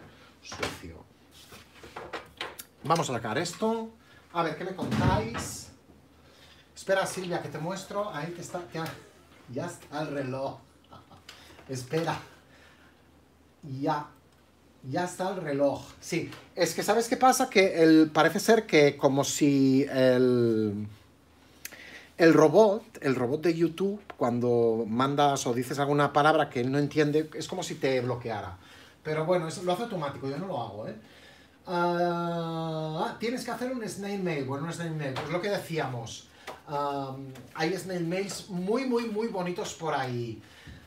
Vamos a sacar esto. A ver, ¿qué me contáis? Espera, Silvia, que te muestro. Ahí que está, ya está el reloj. Espera. Ya. Ya está el reloj. Sí, es que ¿sabes qué pasa? Que parece ser que como si el robot de YouTube, cuando mandas o dices alguna palabra que él no entiende, es como si te bloqueara. Pero bueno, eso lo hace automático, yo no lo hago, ¿eh? Tienes que hacer un snail mail. Bueno, un snail mail, pues lo que decíamos. Hay snail mails muy, muy, muy bonitos por ahí.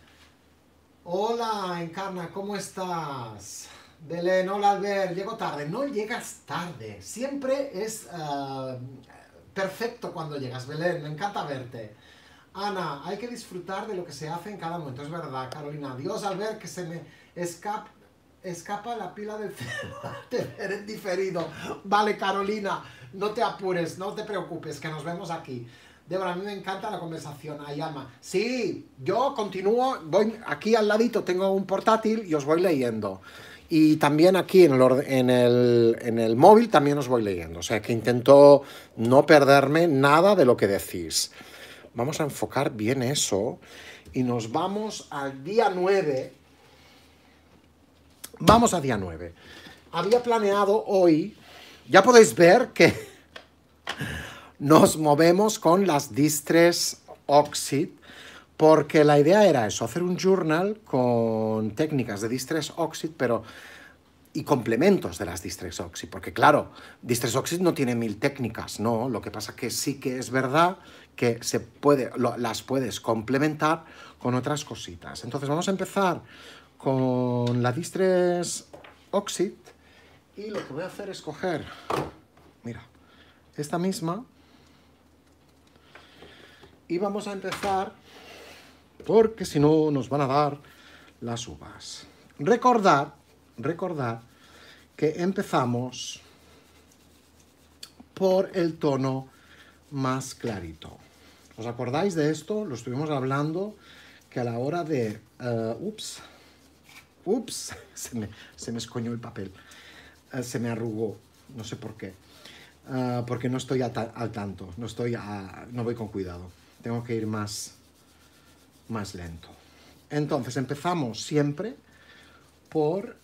Hola, Encarna, ¿cómo estás? Belén, hola Albert, llego tarde. No llegas tarde, siempre es perfecto cuando llegas. Belén, me encanta verte. Ana, hay que disfrutar de lo que se hace en cada momento, es verdad. Carolina, Dios, Albert, que se me escapa la pila del de ver en diferido. Vale, Carolina, no te apures, no te preocupes, que nos vemos aquí. Débora, a mí me encanta la conversación. Ayama, sí, yo continúo, voy aquí al ladito, tengo un portátil y os voy leyendo. Y también aquí en el móvil también os voy leyendo. O sea que intento no perderme nada de lo que decís. Vamos a enfocar bien eso y nos vamos al día 9. Vamos a día 9. Había planeado hoy, ya podéis ver que nos movemos con las Distress Oxide, porque la idea era eso, hacer un journal con técnicas de Distress Oxide, pero y complementos de las Distress Oxide, porque claro, Distress Oxide no tiene 1000 técnicas, no, lo que pasa que sí que es verdad que las puedes complementar con otras cositas. Entonces vamos a empezar con la Distress Oxide y lo que voy a hacer es coger, mira, esta misma y vamos a empezar porque si no nos van a dar las uvas. Recordad que empezamos por el tono más clarito. ¿Os acordáis de esto? Lo estuvimos hablando, que a la hora de... se me escoñó el papel. Se me arrugó, no sé por qué. Porque no estoy al tanto, no voy con cuidado. Tengo que ir más lento. Entonces empezamos siempre por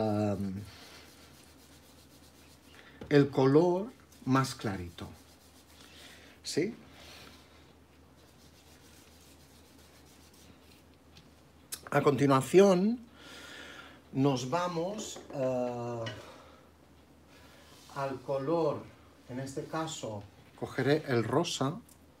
el color más clarito. ¿Sí? A continuación nos vamos al color, en este caso cogeré el rosa,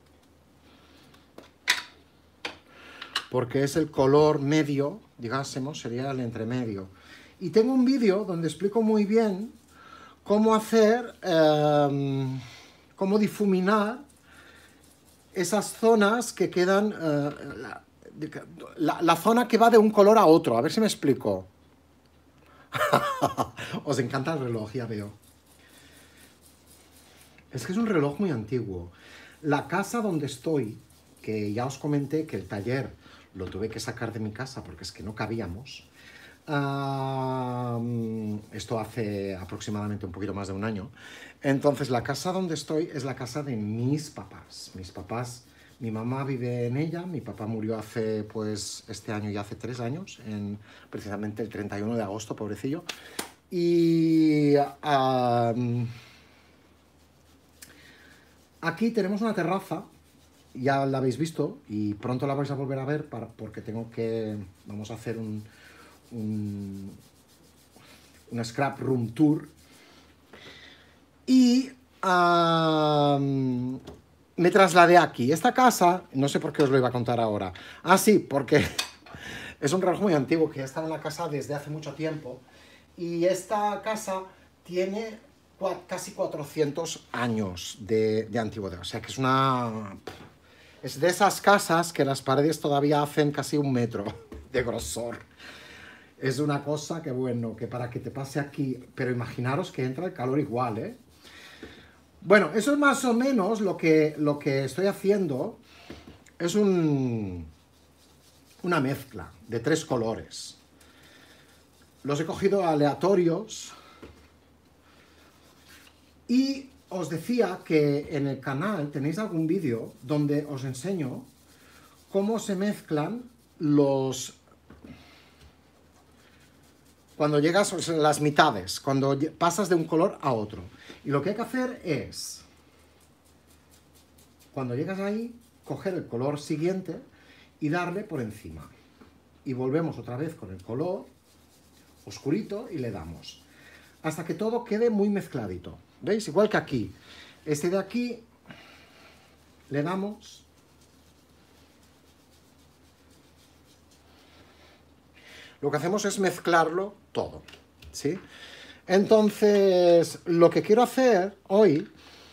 porque es el color medio, digásemos, sería el entremedio. Y tengo un vídeo donde explico muy bien cómo hacer, cómo difuminar esas zonas que quedan, la zona que va de un color a otro. A ver si me explico. Os encanta el reloj, ya veo. Es que es un reloj muy antiguo. La casa donde estoy, que ya os comenté que el taller lo tuve que sacar de mi casa porque es que no cabíamos. Esto hace aproximadamente un poquito más de un año. Entonces la casa donde estoy es la casa de mis papás. Mis papás, mi mamá vive en ella, mi papá murió hace, pues, este año ya hace 3 años, precisamente el 31 de agosto, pobrecillo. Y aquí tenemos una terraza, ya la habéis visto y pronto la vais a volver a ver porque vamos a hacer una scrap room tour y me trasladé aquí. Esta casa, no sé por qué os lo iba a contar ahora. Sí, porque es un reloj muy antiguo que ya estaba en la casa desde hace mucho tiempo y esta casa tiene casi 400 años de antigüedad, o sea que es de esas casas que las paredes todavía hacen casi 1 metro de grosor. Es una cosa que, bueno, que para que te pase aquí, pero imaginaros que entra el calor igual, ¿eh? Bueno, eso es más o menos lo que estoy haciendo. Es una mezcla de 3 colores. Los he cogido aleatorios. Y os decía que en el canal tenéis algún vídeo donde os enseño cómo se mezclan cuando llegas a las mitades, cuando pasas de un color a otro. Y lo que hay que hacer es, cuando llegas ahí, coger el color siguiente y darle por encima. Y volvemos otra vez con el color oscurito y le damos. Hasta que todo quede muy mezcladito. ¿Veis? Igual que aquí. Este de aquí le damos. Lo que hacemos es mezclarlo todo. ¿Sí? Entonces, lo que quiero hacer hoy...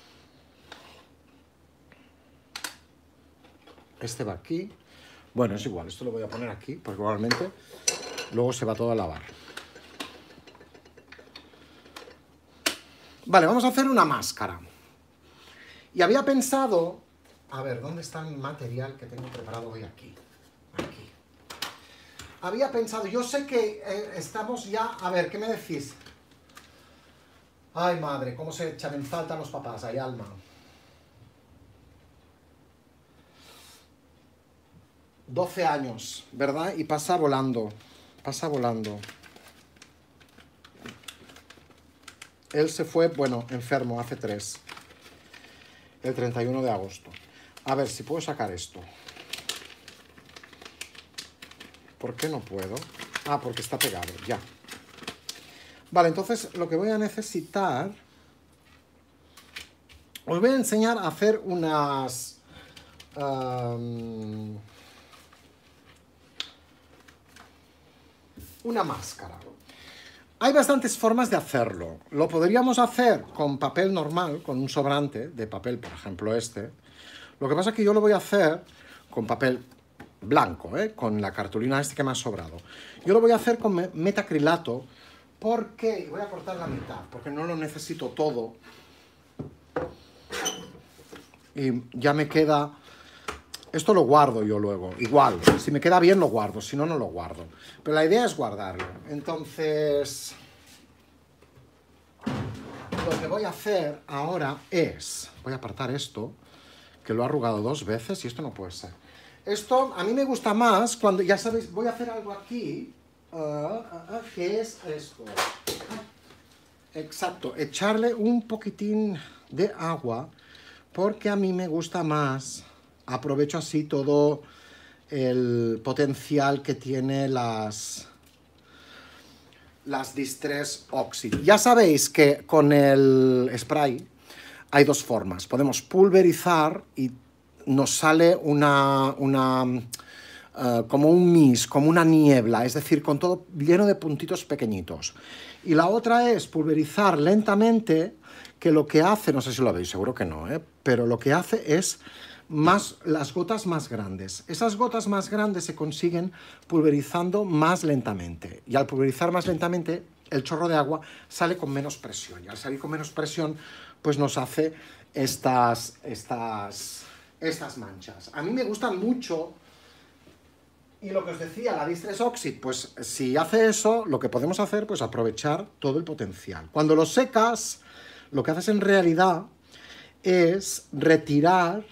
Este va aquí. Bueno, es igual, esto lo voy a poner aquí, porque probablemente luego se va todo a lavar. Vale, vamos a hacer una máscara. Y había pensado... A ver, ¿dónde está mi material que tengo preparado hoy aquí? Aquí. Había pensado, yo sé que estamos ya... A ver, ¿qué me decís? Ay, madre, cómo se echan en falta los papás, ay, alma. 12 años, ¿verdad? Y pasa volando, pasa volando. Él se fue, bueno, enfermo, hace 3. El 31 de agosto. A ver, si puedo sacar esto. ¿Por qué no puedo? Ah, porque está pegado, ya. Vale, entonces lo que voy a necesitar... Os voy a enseñar a hacer unas... una máscara. Hay bastantes formas de hacerlo. Lo podríamos hacer con papel normal, con un sobrante de papel, por ejemplo este. Lo que pasa es que yo lo voy a hacer con papel blanco, con la cartulina este que me ha sobrado. Yo lo voy a hacer con metacrilato porque... Voy a cortar la mitad, porque no lo necesito todo. Y ya me queda... Esto lo guardo yo luego, igual. Si me queda bien lo guardo, si no, no lo guardo. Pero la idea es guardarlo. Entonces, lo que voy a hacer ahora es... Voy a apartar esto, que lo he arrugado 2 veces y esto no puede ser. Esto a mí me gusta más cuando, ya sabéis, voy a hacer algo aquí, que es esto. Exacto, echarle un poquitín de agua, porque a mí me gusta más... Aprovecho así todo el potencial que tiene las Distress Oxide. Ya sabéis que con el spray hay 2 formas. Podemos pulverizar y nos sale como un mist, como una niebla, es decir, con todo lleno de puntitos pequeñitos. Y la otra es pulverizar lentamente, que lo que hace, no sé si lo veis, seguro que no, pero lo que hace es... las gotas más grandes. Esas gotas más grandes se consiguen pulverizando más lentamente. Y al pulverizar más lentamente, el chorro de agua sale con menos presión. Y al salir con menos presión, pues nos hace estas manchas. A mí me gustan mucho. Y lo que os decía, la Distress Oxide, pues si hace eso, lo que podemos hacer, pues aprovechar todo el potencial. Cuando lo secas, lo que haces en realidad es retirar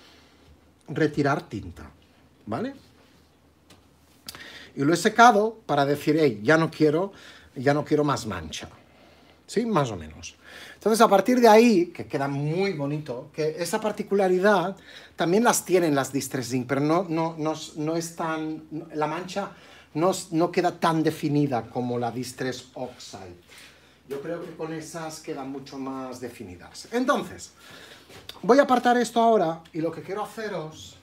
tinta, ¿vale? Y lo he secado para decir, hey, ya no quiero más mancha, ¿sí? Más o menos. Entonces, a partir de ahí, que queda muy bonito, que esa particularidad también las tienen las Distress Ink, pero no es tan... La mancha no queda tan definida como la Distress Oxide. Yo creo que con esas quedan mucho más definidas. Entonces... Voy a apartar esto ahora y lo que quiero haceros...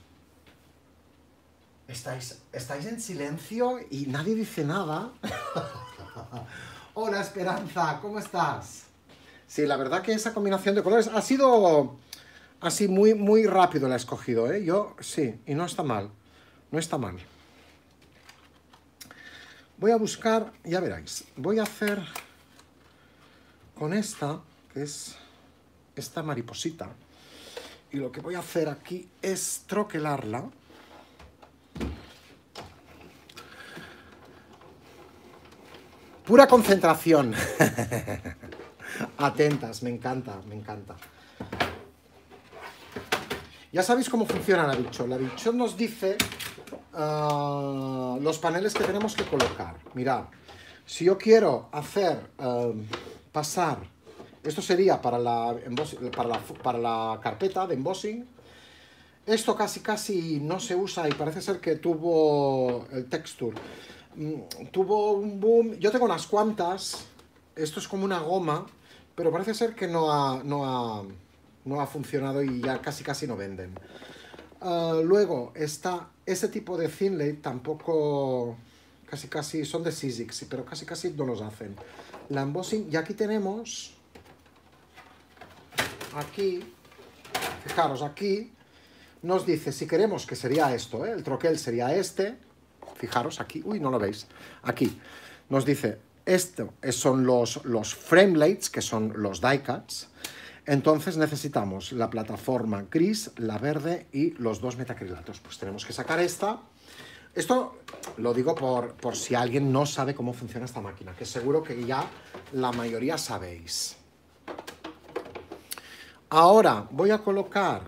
¿Estáis en silencio y nadie dice nada? Hola, Esperanza, ¿cómo estás? Sí, la verdad que esa combinación de colores ha sido así muy, muy rápido la he escogido, ¿eh? Yo, sí, y no está mal, no está mal. Voy a buscar, ya veréis, voy a hacer con esta, que es esta mariposita. Y lo que voy a hacer aquí es troquelarla. Pura concentración. Atentas, me encanta, me encanta. Ya sabéis cómo funciona la bichot. La bichot nos dice los paneles que tenemos que colocar. Mirad, Si yo quiero hacer, pasar, esto sería para para la carpeta de embossing. Esto casi no se usa y parece ser que tuvo el texture. Tuvo un boom. Yo tengo unas cuantas. Esto es como una goma, pero parece ser que no ha funcionado y ya casi no venden. Luego está ese tipo de thinlate, tampoco casi son de Sizzix, pero casi no los hacen. La embossing, y aquí tenemos, aquí, fijaros, aquí nos dice si queremos, que sería esto, el troquel sería este, fijaros aquí, uy, no lo veis, aquí nos dice, esto son los framelates, que son los die cuts. Entonces necesitamos la plataforma gris, la verde y los dos metacrilatos. Pues tenemos que sacar esta. Esto lo digo por si alguien no sabe cómo funciona esta máquina, que seguro que ya la mayoría sabéis. Ahora voy a colocar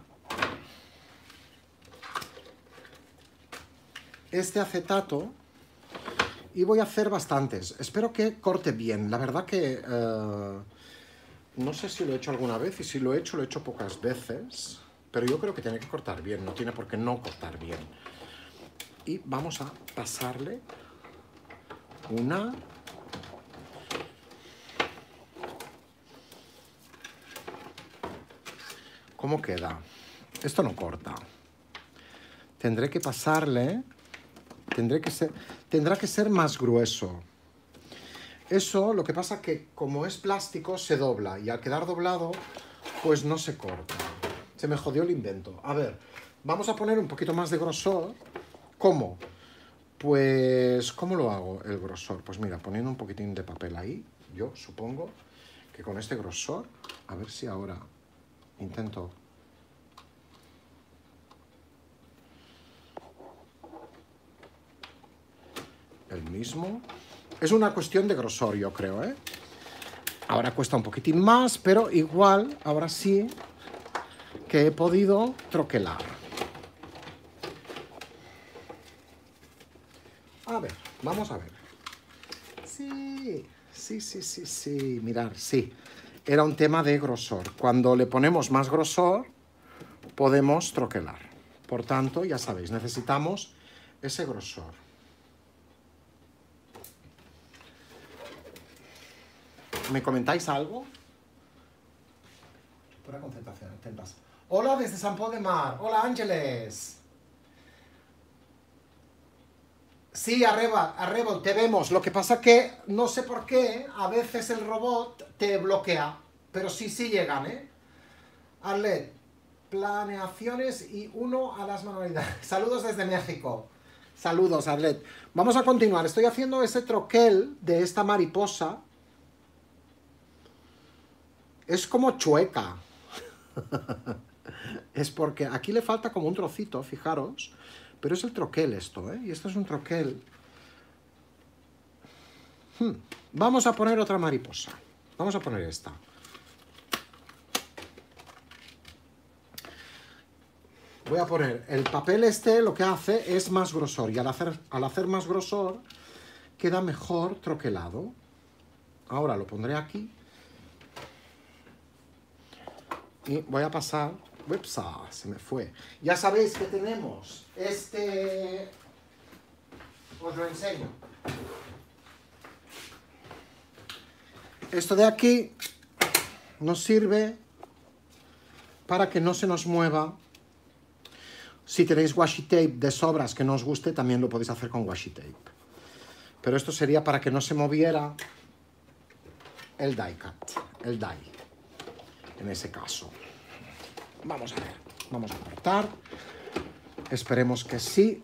este acetato y voy a hacer bastantes. Espero que corte bien. La verdad que no sé si lo he hecho alguna vez, y si lo he hecho pocas veces, pero yo creo que tiene que cortar bien, no tiene por qué no cortar bien. Y vamos a pasarle una. ¿Cómo queda? Esto no corta. Tendré que pasarle, tendrá que ser más grueso. Eso, lo que pasa que como es plástico, se dobla, y al quedar doblado, pues no se corta. Se me jodió el invento. A ver, vamos a poner un poquito más de grosor. ¿Cómo? Pues, ¿cómo lo hago el grosor? Pues mira, poniendo un poquitín de papel ahí, yo supongo que con este grosor, a ver si ahora intento. El mismo. Es una cuestión de grosor, yo creo, ¿eh? Ahora cuesta un poquitín más, pero igual, ahora sí que he podido troquelar. A ver, vamos a ver. Sí, mirar, sí. Era un tema de grosor. Cuando le ponemos más grosor, podemos troquelar. Por tanto, ya sabéis, necesitamos ese grosor. ¿Me comentáis algo? Pura concentración, tentas. Hola desde San Pol de Mar. Hola Ángeles. Sí, Arrebol, te vemos. Lo que pasa que no sé por qué a veces el robot te bloquea. Pero sí llegan, ¿eh? Arlet, planeaciones y 1 a las manualidades. Saludos desde México. Saludos, Arlet. Vamos a continuar. Estoy haciendo ese troquel de esta mariposa. Es como chueca. Es porque aquí le falta como un trocito, fijaros. Pero es el troquel esto, ¿eh? Y esto es un troquel. Vamos a poner otra mariposa. Vamos a poner esta. Voy a poner el papel este, lo que hace es más grosor. Y al hacer más grosor, queda mejor troquelado. Ahora lo pondré aquí. Y voy a pasar. Ups, se me fue. Ya sabéis que tenemos este. Os lo enseño. Esto de aquí nos sirve para que no se nos mueva. Si tenéis washi tape de sobras que no os guste, también lo podéis hacer con washi tape. Pero esto sería para que no se moviera el die cut, el die, en ese caso. Vamos a ver, vamos a cortar. Esperemos que sí.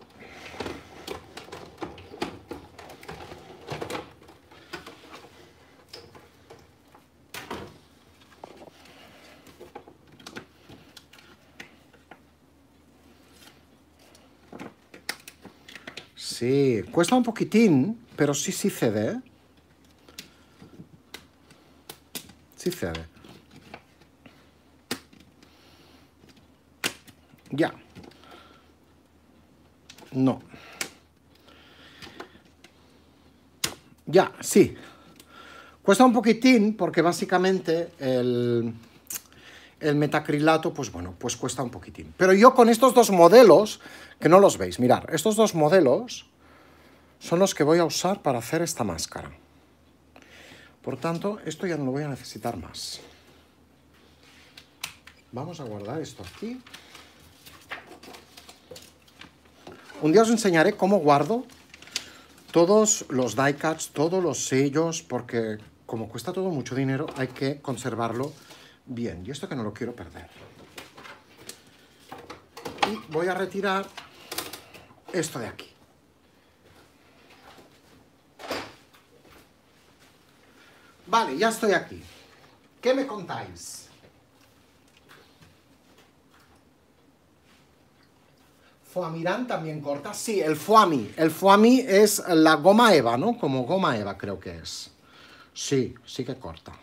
Sí, cuesta un poquitín, pero sí cede. Sí cede. Ya. No. Ya, sí. Cuesta un poquitín porque básicamente el metacrilato, pues bueno, pues cuesta un poquitín. Pero yo con estos dos modelos, que no los veis, mirad, estos dos modelos son los que voy a usar para hacer esta máscara. Por tanto, esto ya no lo voy a necesitar más. Vamos a guardar esto aquí. Un día os enseñaré cómo guardo todos los die cuts, todos los sellos, porque como cuesta todo mucho dinero, hay que conservarlo bien. Y esto que no lo quiero perder. Y voy a retirar esto de aquí. Vale, ya estoy aquí. ¿Qué me contáis? ¿Foamirán también corta? Sí, el foami. El foami es la goma eva, ¿no? Como goma eva creo que es. Sí, sí que corta.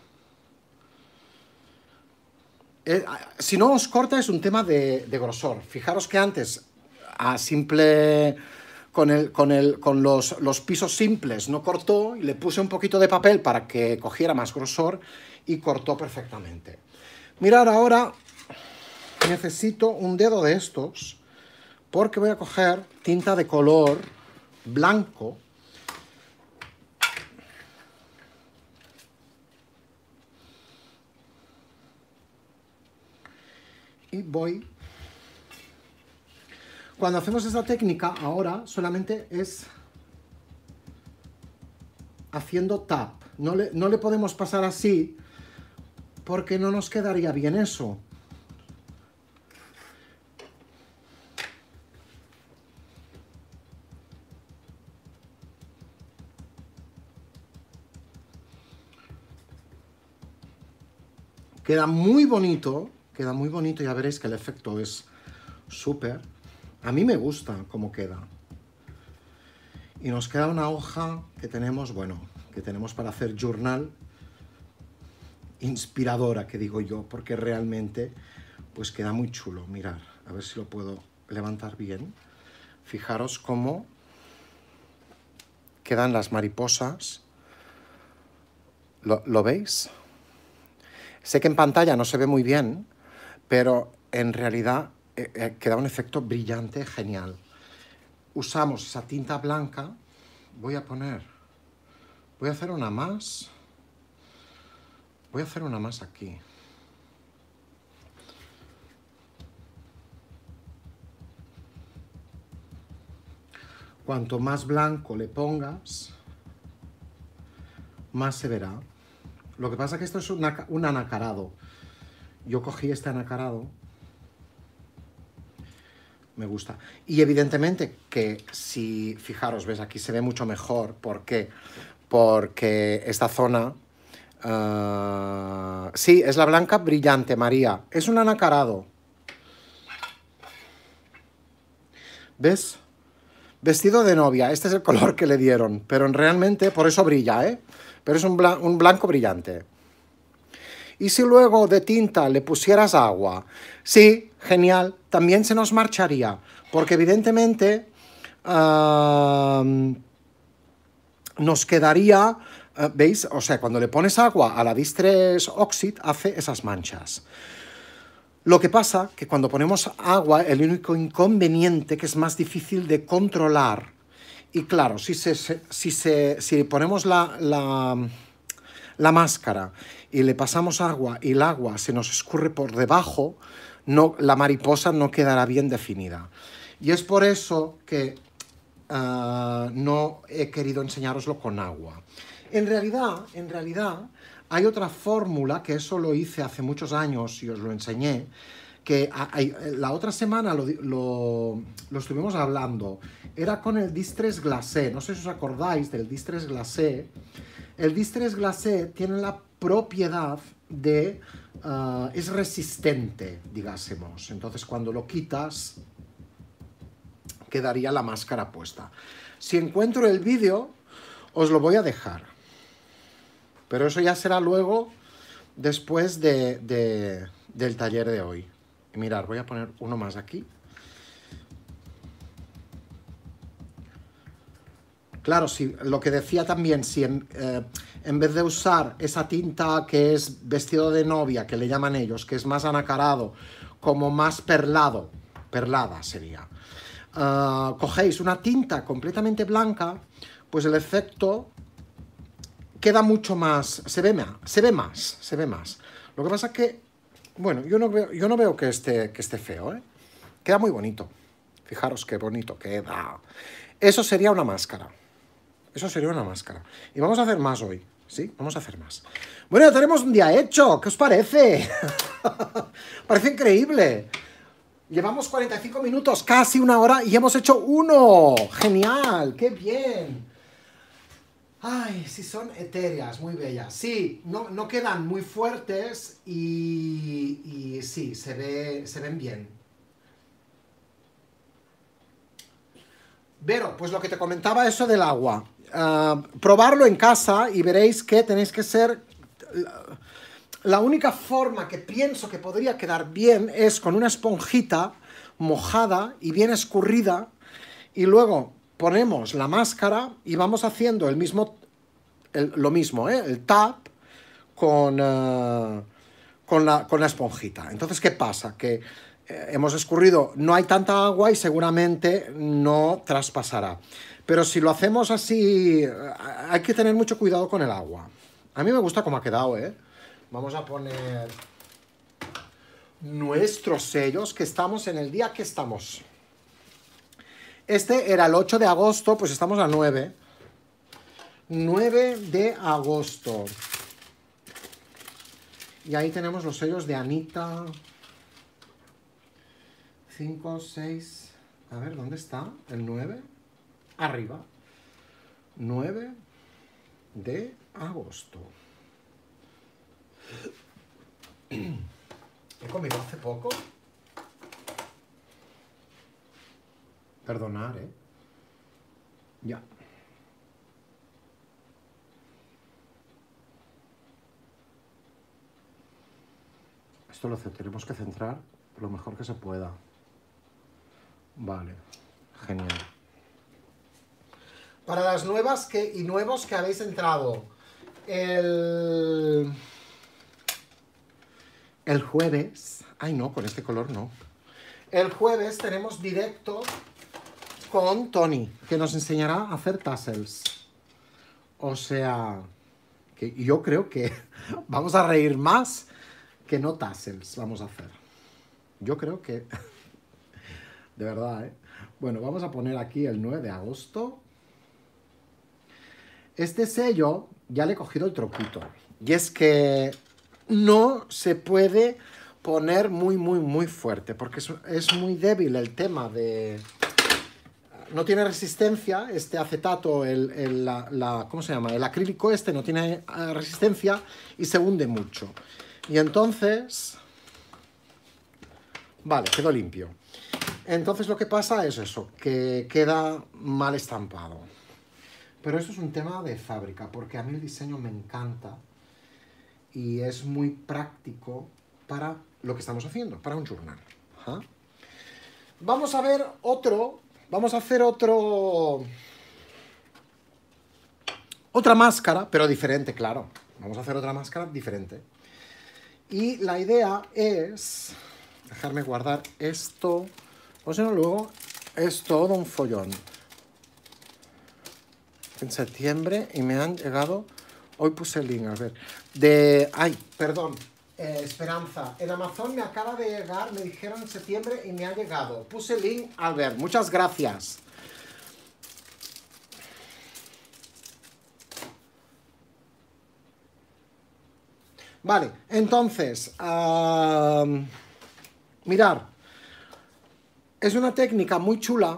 Si no os corta es un tema de grosor. Fijaros que antes, a simple... con los pisos simples no cortó y le puse un poquito de papel para que cogiera más grosor y cortó perfectamente. Mirad, ahora necesito un dedo de estos porque voy a coger tinta de color blanco y voy... Cuando hacemos esta técnica, ahora solamente es haciendo tap. No le podemos pasar así porque no nos quedaría bien eso. Queda muy bonito, ya veréis que el efecto es súper. A mí me gusta cómo queda. Y nos queda una hoja que tenemos, bueno, que tenemos para hacer journal inspiradora, que digo yo, porque realmente pues queda muy chulo. Mirad, a ver si lo puedo levantar bien. Fijaros cómo quedan las mariposas. ¿Lo veis? Sé que en pantalla no se ve muy bien, pero en realidad queda un efecto brillante, genial. Usamos esa tinta blanca. Voy a hacer una más. Voy a hacer una más aquí. Cuanto más blanco le pongas, más se verá. Lo que pasa es que esto es un anacarado. Yo cogí este anacarado. Me gusta. Y evidentemente que si, fijaros, ves, aquí se ve mucho mejor. ¿Por qué? Porque esta zona... sí, es la blanca brillante, María. Es un anacarado. ¿Ves? Vestido de novia. Este es el color que le dieron. Pero realmente, por eso brilla, ¿eh? Pero es un blanco brillante. Y si luego de tinta le pusieras agua, sí, genial, también se nos marcharía, porque evidentemente nos quedaría, ¿veis? O sea, cuando le pones agua a la Distress Oxide hace esas manchas. Lo que pasa que cuando ponemos agua, el único inconveniente que es más difícil de controlar, y claro, si ponemos la máscara y le pasamos agua y el agua se nos escurre por debajo, no, la mariposa no quedará bien definida. Y es por eso que no he querido enseñároslo con agua. En realidad, hay otra fórmula, que eso lo hice hace muchos años y os lo enseñé, que la otra semana lo estuvimos hablando. Era con el Distress Glacé. No sé si os acordáis del Distress Glacé. El Distress Glacé tiene la propiedad de... es resistente, digásemos. Entonces, cuando lo quitas, quedaría la máscara puesta. Si encuentro el vídeo, os lo voy a dejar. Pero eso ya será luego, después del taller de hoy. Y mirad, voy a poner uno más aquí. Claro, si, lo que decía también, si en vez de usar esa tinta que es vestido de novia, que le llaman ellos, que es más anacarado, como más perlado, perlada sería, cogéis una tinta completamente blanca, pues el efecto queda mucho más, se ve más. Lo que pasa es que, bueno, yo no veo que esté feo, ¿eh? Queda muy bonito. Fijaros qué bonito queda. Eso sería una máscara. Eso sería una máscara. Y vamos a hacer más hoy, ¿sí? Vamos a hacer más. Bueno, ya tenemos un día hecho. ¿Qué os parece? Parece increíble. Llevamos 45 minutos, casi una hora, y hemos hecho uno. ¡Genial! ¡Qué bien! Ay, sí son etéreas, muy bellas. Sí, no quedan muy fuertes y sí, se ven bien. Vero, pues lo que te comentaba eso del agua. Probarlo en casa y veréis que tenéis que ser... La única forma que pienso que podría quedar bien es con una esponjita mojada y bien escurrida y luego ponemos la máscara y vamos haciendo lo mismo, el tap con la esponjita. Entonces, ¿qué pasa? Que hemos escurrido, no hay tanta agua y seguramente no traspasará. Pero si lo hacemos así, hay que tener mucho cuidado con el agua. A mí me gusta cómo ha quedado, ¿eh? Vamos a poner nuestros sellos, que estamos en el día que estamos. Este era el 8 de agosto, pues estamos a 9. 9 de agosto. Y ahí tenemos los sellos de Anita. 5, 6... A ver, ¿dónde está? ¿El 9? Arriba. 9 de agosto. He comido hace poco. Perdonar, ¿eh? Ya. Esto lo tenemos que centrar lo mejor que se pueda. Vale, genial. Para las nuevas y nuevos que habéis entrado el jueves... Ay, no, con este color no. El jueves tenemos directo con Tony, que nos enseñará a hacer tassels. O sea, que yo creo que vamos a reír más que no tassels vamos a hacer. Yo creo que... De verdad, ¿eh? Bueno, vamos a poner aquí el 9 de agosto. Este sello ya le he cogido el truquito. Y es que no se puede poner muy fuerte, porque es muy débil el tema de... No tiene resistencia, este acetato, ¿cómo se llama? El acrílico este no tiene resistencia y se hunde mucho. Y entonces... Vale, quedó limpio. Entonces lo que pasa es eso, que queda mal estampado. Pero eso es un tema de fábrica, porque a mí el diseño me encanta y es muy práctico para lo que estamos haciendo, para un journal. ¿Ah? Vamos a ver vamos a hacer otra máscara, pero diferente, claro. Vamos a hacer otra máscara diferente. Y la idea es dejarme guardar esto, o si no luego es todo un follón. En septiembre y me han llegado, hoy puse el link, a ver, ay, perdón, Esperanza, en Amazon me acaba de llegar, me dijeron en septiembre y me ha llegado, puse el link, Albert, muchas gracias. Vale, entonces, mirar, es una técnica muy chula.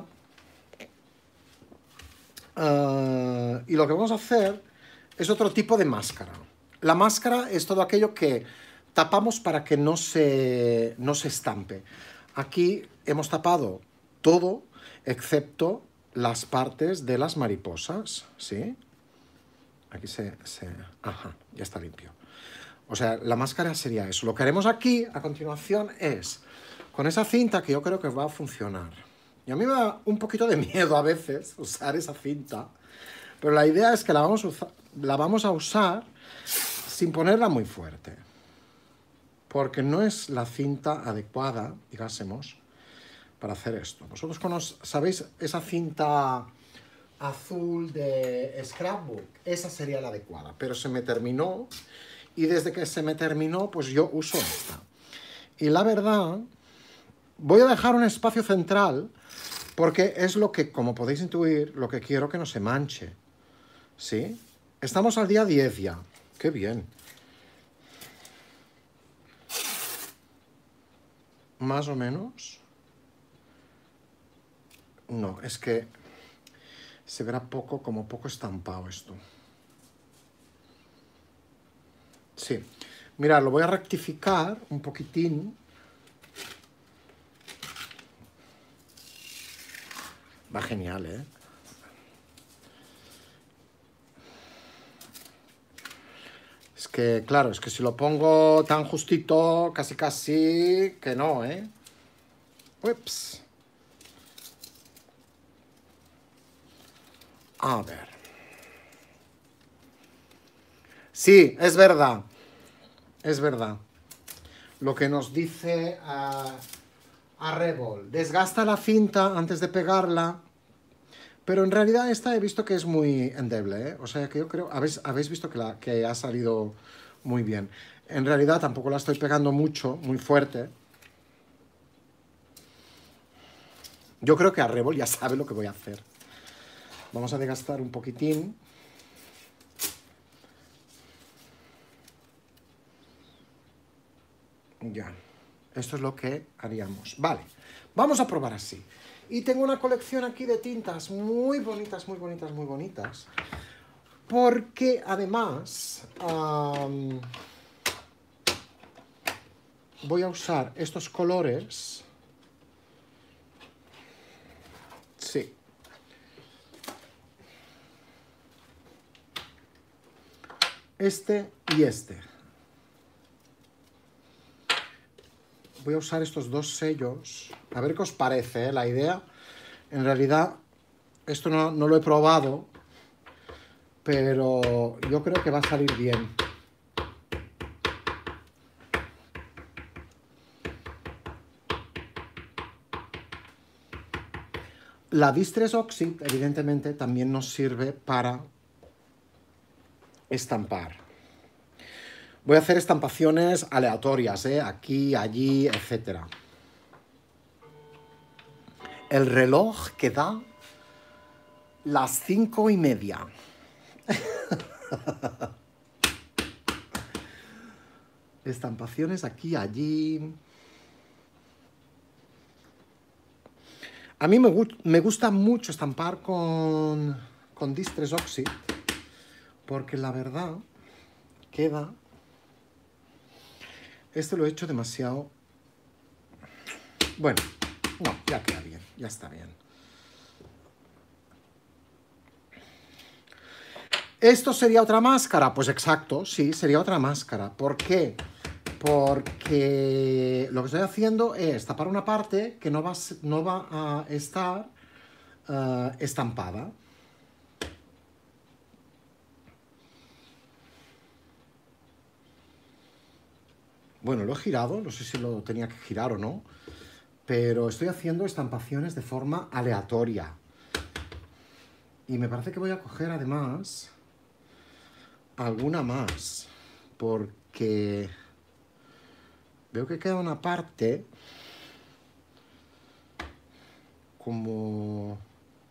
Y lo que vamos a hacer es otro tipo de máscara. La máscara es todo aquello que tapamos para que no se estampe. Aquí hemos tapado todo excepto las partes de las mariposas, ¿sí? Aquí ajá, ya está limpio. O sea, la máscara sería eso. Lo que haremos aquí, a continuación, es con esa cinta que yo creo que va a funcionar. Y a mí me da un poquito de miedo a veces usar esa cinta, Pero la idea es que la vamos a usar sin ponerla muy fuerte. Porque no es la cinta adecuada, digásemos, para hacer esto. ¿Vosotros sabéis esa cinta azul de scrapbook? Esa sería la adecuada, pero se me terminó y desde que se me terminó, pues yo uso esta. Y la verdad, voy a dejar un espacio central porque es lo que, como podéis intuir, lo que quiero que no se manche. ¿Sí? Estamos al día 10 ya. ¡Qué bien! Más o menos. No, es que se verá como poco estampado esto. Sí. Mirad, lo voy a rectificar un poquitín. Va genial, ¿eh? Es que, claro, es que si lo pongo tan justito, casi casi, que no, ¿eh? Ups. A ver. Sí, es verdad. Es verdad. Lo que nos dice a Revol. Desgasta la cinta antes de pegarla. Pero en realidad esta he visto que es muy endeble, ¿eh? O sea que yo creo... Habéis visto que ha salido muy bien. En realidad tampoco la estoy pegando mucho, muy fuerte. Yo creo que a Revol ya sabe lo que voy a hacer. Vamos a desgastar un poquitín. Ya. Esto es lo que haríamos. Vale. Vamos a probar así. Y tengo una colección aquí de tintas muy bonitas, muy bonitas, muy bonitas. Porque además voy a usar estos colores. Sí. Este y este. Voy a usar estos dos sellos. A ver qué os parece, ¿eh? La idea. En realidad, esto no lo he probado. Pero yo creo que va a salir bien. La Distress Oxide, evidentemente, también nos sirve para estampar. Voy a hacer estampaciones aleatorias, ¿eh? Aquí, allí, etc. El reloj que da las 5:30. Estampaciones aquí, allí. A mí me gusta mucho estampar con Distress Oxide, porque la verdad queda... Este lo he hecho demasiado... Bueno, no, ya queda bien, ya está bien. ¿Esto sería otra máscara? Pues exacto, sí, sería otra máscara. ¿Por qué? Porque lo que estoy haciendo es tapar una parte que no va a estar estampada. Bueno, lo he girado, no sé si lo tenía que girar o no, pero estoy haciendo estampaciones de forma aleatoria. Y me parece que voy a coger además alguna más, porque veo que queda una parte como...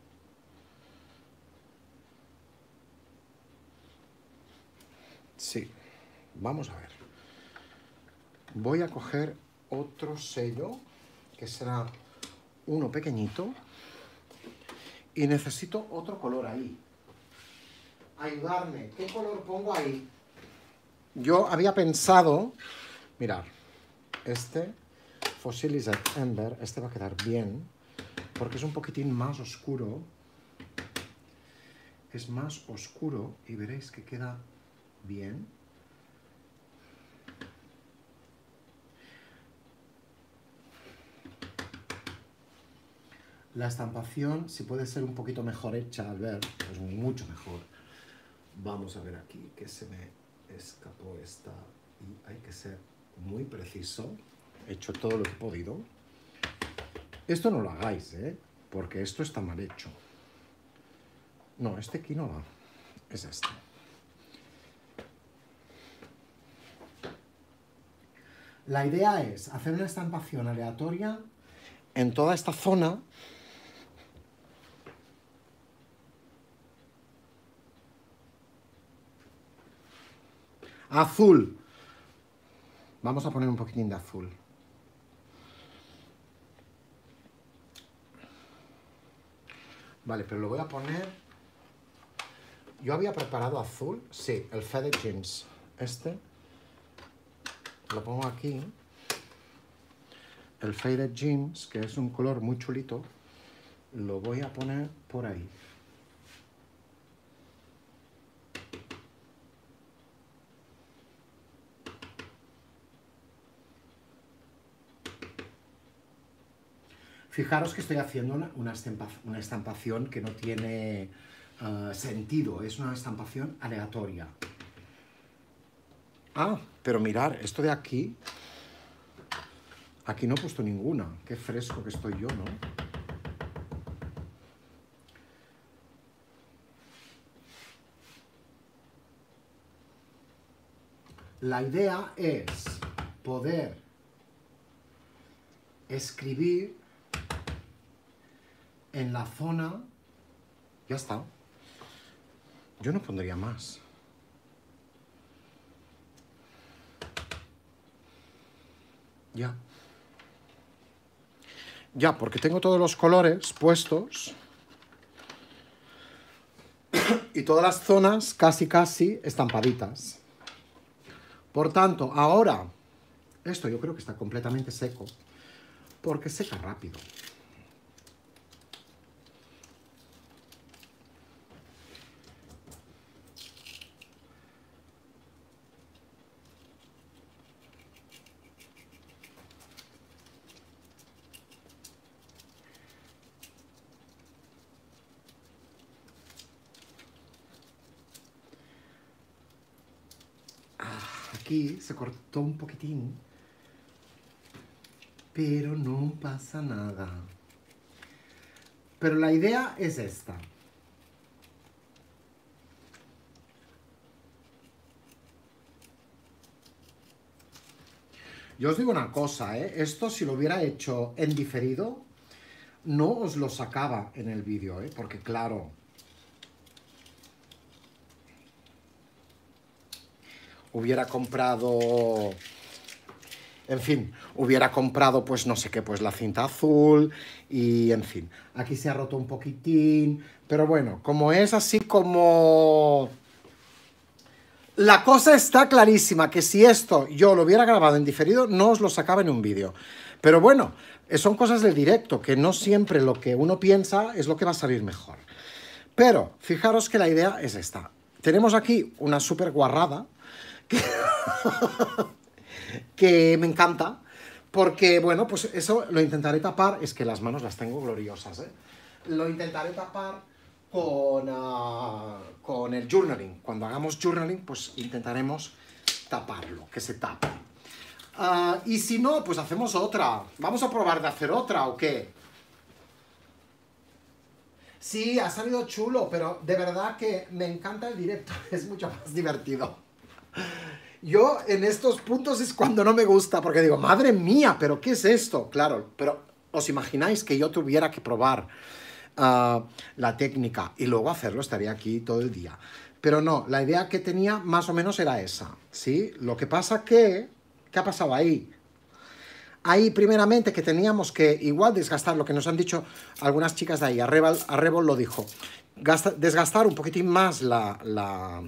Sí, vamos a ver. Voy a coger otro sello, que será uno pequeñito, y necesito otro color ahí. Ayudarme, ¿qué color pongo ahí? Yo había pensado, mirar, este Fossilized Ember, este va a quedar bien, porque es un poquitín más oscuro. Es más oscuro y veréis que queda bien. La estampación, si puede ser un poquito mejor hecha, al ver, pues mucho mejor. Vamos a ver aquí que se me escapó esta y hay que ser muy preciso. He hecho todo lo que he podido. Esto no lo hagáis, ¿eh? Porque esto está mal hecho. No, este aquí no va. Es este. La idea es hacer una estampación aleatoria en toda esta zona. Azul. Vamos a poner un poquitín de azul. Vale, pero lo voy a poner... Yo había preparado azul. Sí, el Faded Jeans. Este. Lo pongo aquí. El Faded Jeans, que es un color muy chulito, lo voy a poner por ahí. Fijaros que estoy haciendo una estampación que no tiene sentido, es una estampación aleatoria. Ah, pero mirar, esto de aquí no he puesto ninguna. Qué fresco que estoy yo, ¿no? La idea es poder escribir en la zona... Ya está. Yo no pondría más. Ya. Ya, porque tengo todos los colores puestos y todas las zonas casi estampaditas. Por tanto, ahora, esto yo creo que está completamente seco, porque seca rápido. Aquí se cortó un poquitín, pero no pasa nada. Pero la idea es esta. Yo os digo una cosa, ¿eh? Esto si lo hubiera hecho en diferido, no os lo sacaba en el vídeo, ¿eh? Porque claro... Hubiera comprado... En fin, hubiera comprado, pues no sé qué, pues la cinta azul y, en fin. Aquí se ha roto un poquitín, pero bueno, como es así como... La cosa está clarísima, que si esto yo lo hubiera grabado en diferido, no os lo sacaba en un vídeo. Pero bueno, son cosas del directo, que no siempre lo que uno piensa es lo que va a salir mejor. Pero, fijaros que la idea es esta. Tenemos aquí una súper guarrada, que me encanta, porque, bueno, pues eso lo intentaré tapar, es que las manos las tengo gloriosas, ¿eh? Lo intentaré tapar con el journaling. Cuando hagamos journaling, pues intentaremos taparlo, que se tape. Y si no, pues hacemos otra. ¿Vamos a probar de hacer otra o qué? Sí, ha salido chulo, pero de verdad que me encanta el directo, es mucho más divertido. Yo en estos puntos es cuando no me gusta, porque digo, madre mía, ¿pero qué es esto? Claro, pero ¿os imagináis que yo tuviera que probar la técnica y luego hacerlo? Estaría aquí todo el día. Pero no, la idea que tenía más o menos era esa, ¿sí? Lo que pasa que... ¿Qué ha pasado ahí? Ahí, primeramente, que teníamos que igual desgastar, lo que nos han dicho algunas chicas de ahí, Arrebol lo dijo, desgastar un poquitín más la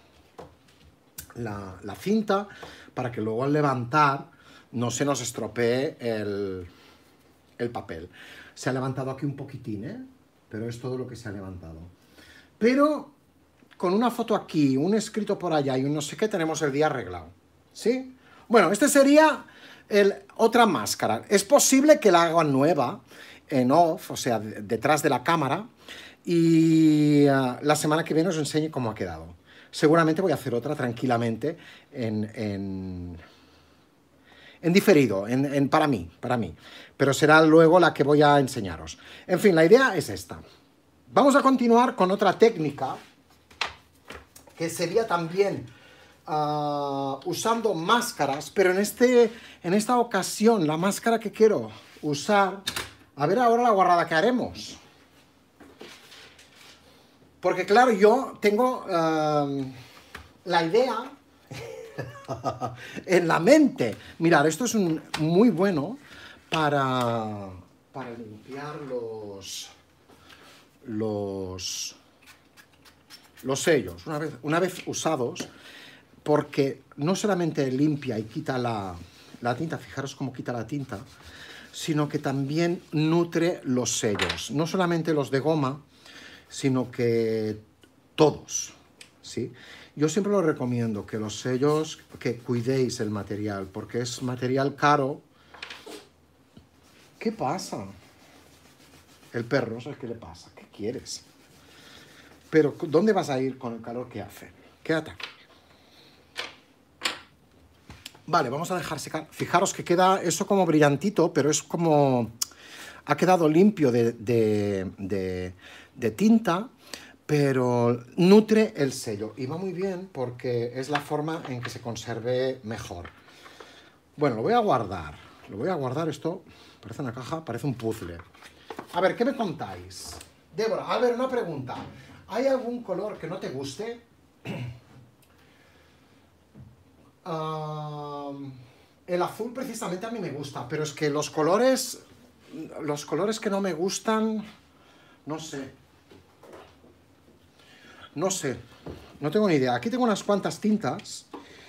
cinta para que luego al levantar no se nos estropee el papel. Se ha levantado aquí un poquitín, ¿eh? Pero es todo lo que se ha levantado. Pero con una foto aquí, un escrito por allá y un no sé qué, tenemos el día arreglado, ¿sí? Bueno, este sería otra máscara. Es posible que la hagan nueva en off, o sea, detrás de la cámara, y la semana que viene os enseño cómo ha quedado. Seguramente voy a hacer otra tranquilamente en diferido, para mí, pero será luego la que voy a enseñaros. En fin, la idea es esta. Vamos a continuar con otra técnica, que sería también usando máscaras, pero en esta ocasión la máscara que quiero usar, a ver ahora la guarrada que haremos. Porque claro, yo tengo la idea en la mente. Mirad, esto es muy bueno para limpiar los sellos, una vez usados, porque no solamente limpia y quita la tinta, fijaros cómo quita la tinta, sino que también nutre los sellos, no solamente los de goma, sino que todos, ¿sí? Yo siempre lo recomiendo, que los sellos, que cuidéis el material, porque es material caro. ¿Qué pasa? El perro, ¿sabes qué le pasa? ¿Qué quieres? Pero, ¿dónde vas a ir con el calor que hace? Quédate aquí. Vale, vamos a dejar secar. Fijaros que queda eso como brillantito, pero es como... ha quedado limpio de tinta, pero nutre el sello. Y va muy bien porque es la forma en que se conserve mejor. Bueno, lo voy a guardar. Lo voy a guardar. Esto parece una caja, parece un puzzle. A ver, ¿qué me contáis? Débora, a ver, una pregunta. ¿Hay algún color que no te guste? El azul precisamente a mí me gusta, pero es que los colores que no me gustan, no sé, no tengo ni idea. Aquí tengo unas cuantas tintas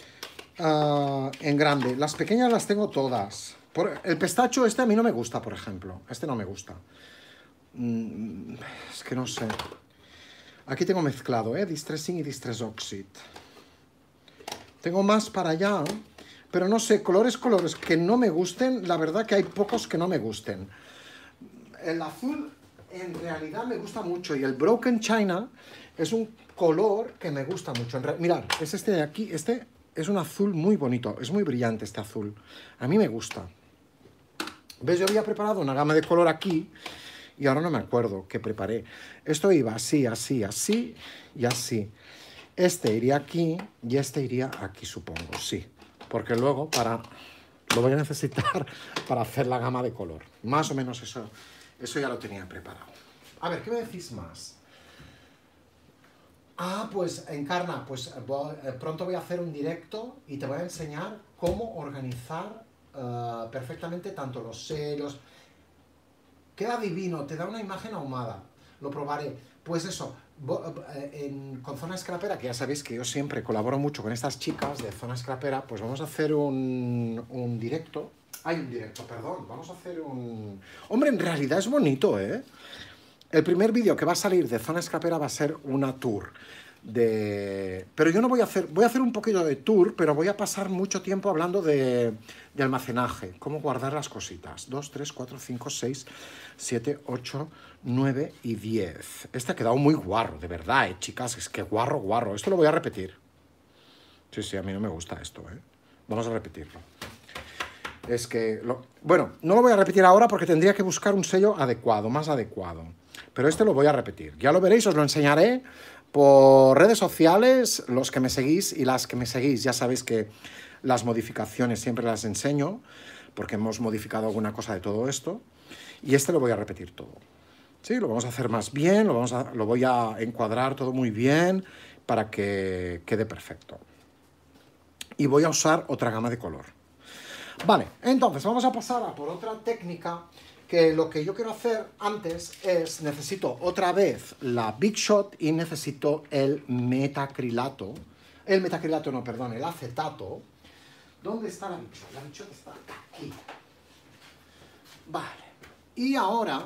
en grande, las pequeñas las tengo todas. El pistacho este a mí no me gusta, por ejemplo, este no me gusta. Es que no sé. Aquí tengo mezclado, Distressing y Distress Oxide. Tengo más para allá, pero no sé, colores que no me gusten, la verdad que hay pocos que no me gusten. El azul en realidad me gusta mucho y el Broken China es un color que me gusta mucho. Mirad, es este de aquí, este es un azul muy bonito, es muy brillante este azul. A mí me gusta. ¿Ves? Yo había preparado una gama de color aquí y ahora no me acuerdo qué preparé. Esto iba así, así, así y así. Este iría aquí y este iría aquí, supongo, sí. Porque luego lo voy a necesitar para hacer la gama de color. Más o menos eso ya lo tenía preparado. A ver, ¿qué me decís más? Ah, pues Encarna, pues pronto voy a hacer un directo y te voy a enseñar cómo organizar perfectamente tanto los sellos. Queda divino, te da una imagen ahumada. Lo probaré. Pues eso, con Zona Scrapera, que ya sabéis que yo siempre colaboro mucho con estas chicas de Zona Scrapera, pues vamos a hacer un directo. Un directo, perdón. Vamos a hacer un... Hombre, en realidad es bonito, ¿eh? El primer vídeo que va a salir de Zona Scrapera va a ser una tour. Pero yo no voy a hacer un poquito de tour, pero voy a pasar mucho tiempo hablando de almacenaje, cómo guardar las cositas. 2, 3, 4, 5, 6, 7, 8, 9 y 10. Este ha quedado muy guarro, de verdad, chicas, es que guarro. Esto lo voy a repetir. Sí, a mí no me gusta esto, Vamos a repetirlo. Es que, bueno, no lo voy a repetir ahora porque tendría que buscar un sello adecuado, más adecuado. Pero este lo voy a repetir. Ya lo veréis, os lo enseñaré por redes sociales, los que me seguís y las que me seguís. Ya sabéis que las modificaciones siempre las enseño, porque hemos modificado alguna cosa de todo esto. Y este lo voy a repetir todo. Sí, lo vamos a hacer más bien, lo voy a encuadrar todo muy bien para que quede perfecto. Y voy a usar otra gama de color. Vale, entonces vamos a pasar a por otra técnica, que lo que yo quiero hacer antes es, necesito otra vez la Big Shot y necesito el metacrilato. El acetato. ¿Dónde está la Big Shot? La Big Shot está aquí. Vale, y ahora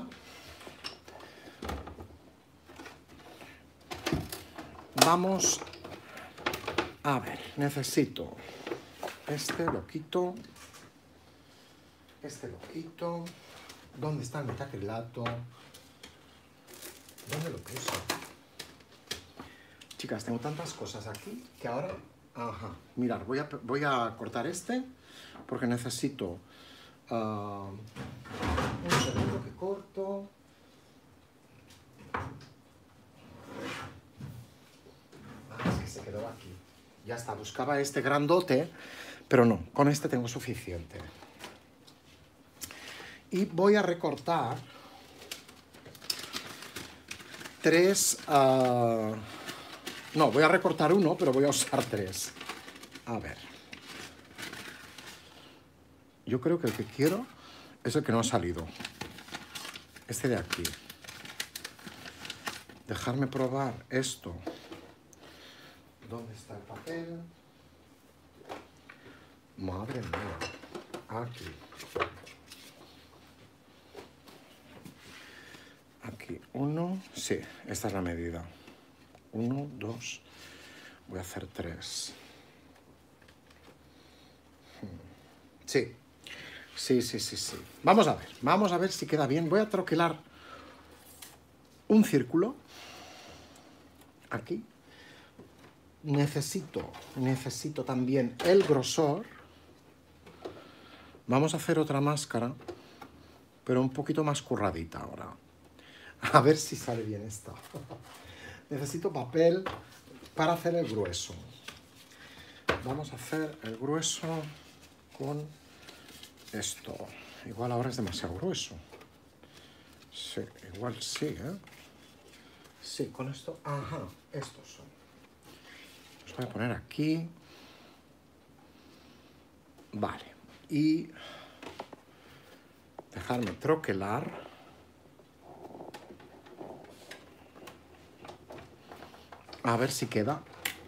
vamos a ver, necesito este lo quito. Este lo quito. ¿Dónde está el metacrilato? ¿Dónde lo puse? Chicas, tengo tantas cosas aquí que ahora... Ajá, mirad, voy a cortar este porque necesito... un segundo que corto. Es que se quedó aquí. Ya está, buscaba este grandote, pero no, con este tengo suficiente. Y voy a recortar tres... no, voy a recortar uno, pero voy a usar tres. A ver. Yo creo que el que quiero es el que no ha salido. Este de aquí. Dejarme probar esto. ¿Dónde está el papel? Madre mía. Aquí. Aquí. Uno. Sí, esta es la medida. 1, 2. Voy a hacer 3. Sí. Sí. Vamos a ver si queda bien. Voy a troquelar un círculo. Aquí. Necesito también el grosor. Vamos a hacer otra máscara, pero un poquito más curradita ahora. A ver si sale bien esta. Necesito papel para hacer el grueso. Vamos a hacer el grueso con esto. Igual ahora es demasiado grueso. Sí, igual sí, ¿eh? Sí, con esto. Ajá, estos son. Los voy a poner aquí. Vale. Y dejarme troquelar. A ver si queda.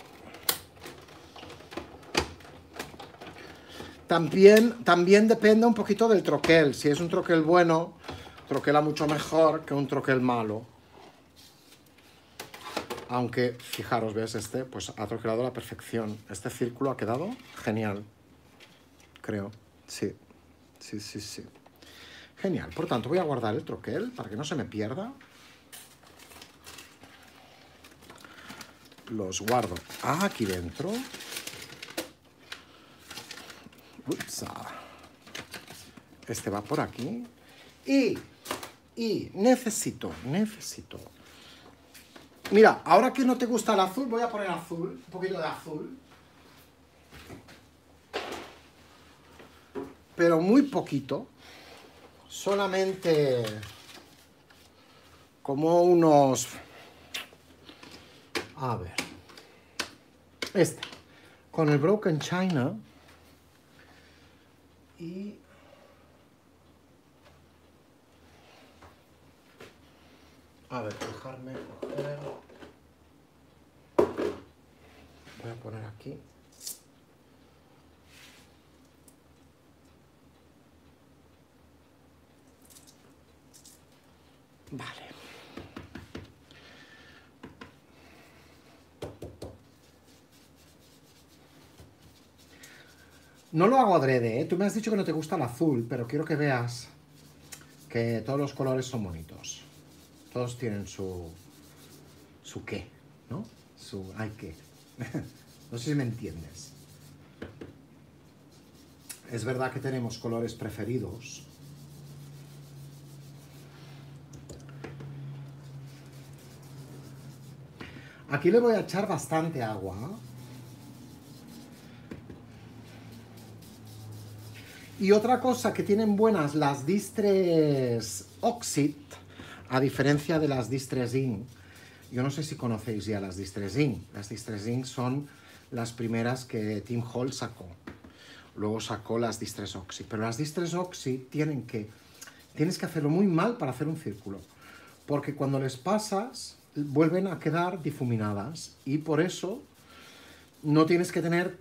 También depende un poquito del troquel. Si es un troquel bueno, troquela mucho mejor que un troquel malo. Aunque, fijaros, ¿ves? Este pues ha troquelado a la perfección. Este círculo ha quedado genial. Creo. Sí. Genial. Por tanto, voy a guardar el troquel para que no se me pierda. Los guardo aquí dentro. Ups. Este va por aquí. Y necesito. Mira, ahora que no te gusta el azul, voy a poner azul. Un poquito de azul. Pero muy poquito. Solamente como unos... A ver. Este. Con el Broken China. Y... A ver, dejarme coger... Voy a poner aquí. Vale. No lo hago adrede, ¿eh? Tú me has dicho que no te gusta el azul, pero quiero que veas que todos los colores son bonitos. Todos tienen su qué, ¿no? Su ay qué. No sé si me entiendes. Es verdad que tenemos colores preferidos. Aquí le voy a echar bastante agua. Y otra cosa que tienen buenas las Distres Oxid, a diferencia de las Distres Ink. Yo no sé si conocéis ya las Distres Ink. Las Distres Ink son las primeras que Tim Hall sacó. Luego sacó las Distres Oxid. Pero las Distres Oxid tienes que hacerlo muy mal para hacer un círculo. Porque cuando les pasas, vuelven a quedar difuminadas. Y por eso no tienes que tener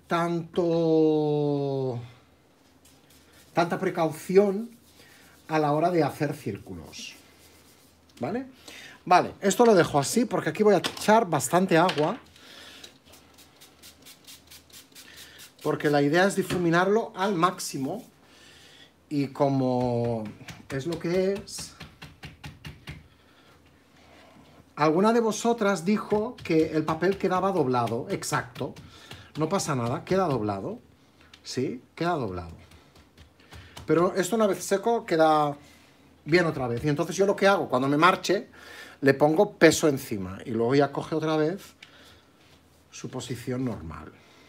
tanta precaución a la hora de hacer círculos. ¿Vale? Vale, esto lo dejo así porque aquí voy a echar bastante agua. Porque la idea es difuminarlo al máximo. Y como es lo que es, alguna de vosotras dijo que el papel quedaba doblado. Exacto. No pasa nada, queda doblado. Sí, queda doblado. Pero esto una vez seco queda bien otra vez. Y entonces yo lo que hago, cuando me marche, le pongo peso encima. Y luego ya coge otra vez su posición normal.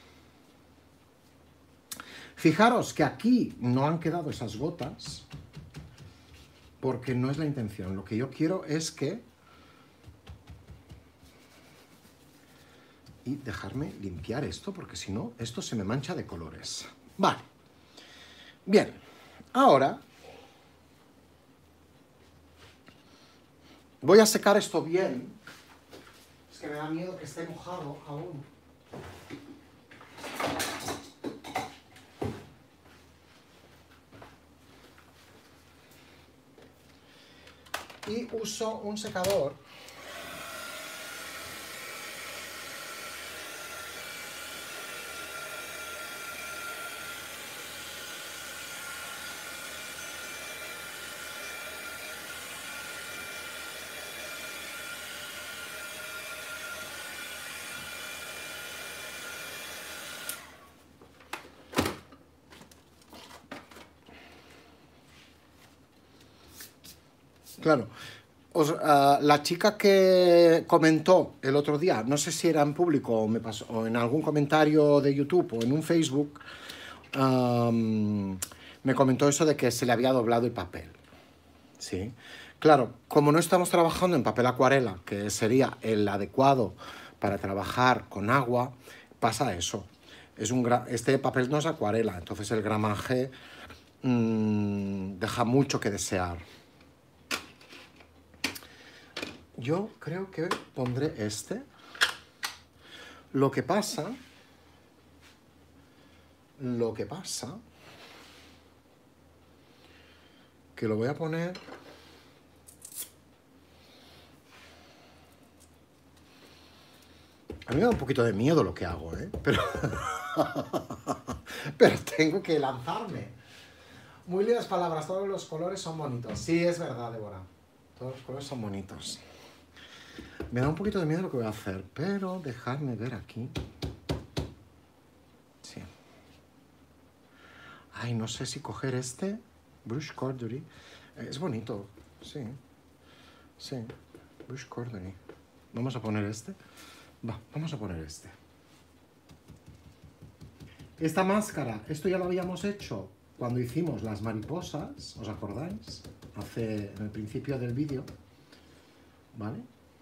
Fijaros que aquí no han quedado esas gotas, porque no es la intención. Lo que yo quiero es que... Y dejarme limpiar esto, porque si no, esto se me mancha de colores. Vale. Bien. Ahora... voy a secar esto bien. Es que me da miedo que esté mojado aún. Y uso un secador. Claro. La chica que comentó el otro día, no sé si era en público o, me pasó, o en algún comentario de YouTube o en un Facebook, me comentó eso de que se le había doblado el papel. ¿Sí? Claro, como no estamos trabajando en papel acuarela, que sería el adecuado para trabajar con agua, pasa eso. Este papel no es acuarela, entonces el gramaje deja mucho que desear. Yo creo que pondré este. Lo que pasa, que lo voy a poner... A mí me da un poquito de miedo lo que hago, ¿eh? Pero tengo que lanzarme. Muy lindas palabras, todos los colores son bonitos. Sí, es verdad, Débora. Todos los colores son bonitos. Me da un poquito de miedo lo que voy a hacer, pero dejadme ver aquí. Sí. Ay, no sé si coger este. Brush Cordery. Es bonito, sí. Sí, Brush Cordery. Vamos a poner este. Vamos a poner este. Esta máscara, esto ya lo habíamos hecho cuando hicimos las mariposas, ¿os acordáis? En el principio del vídeo, ¿vale?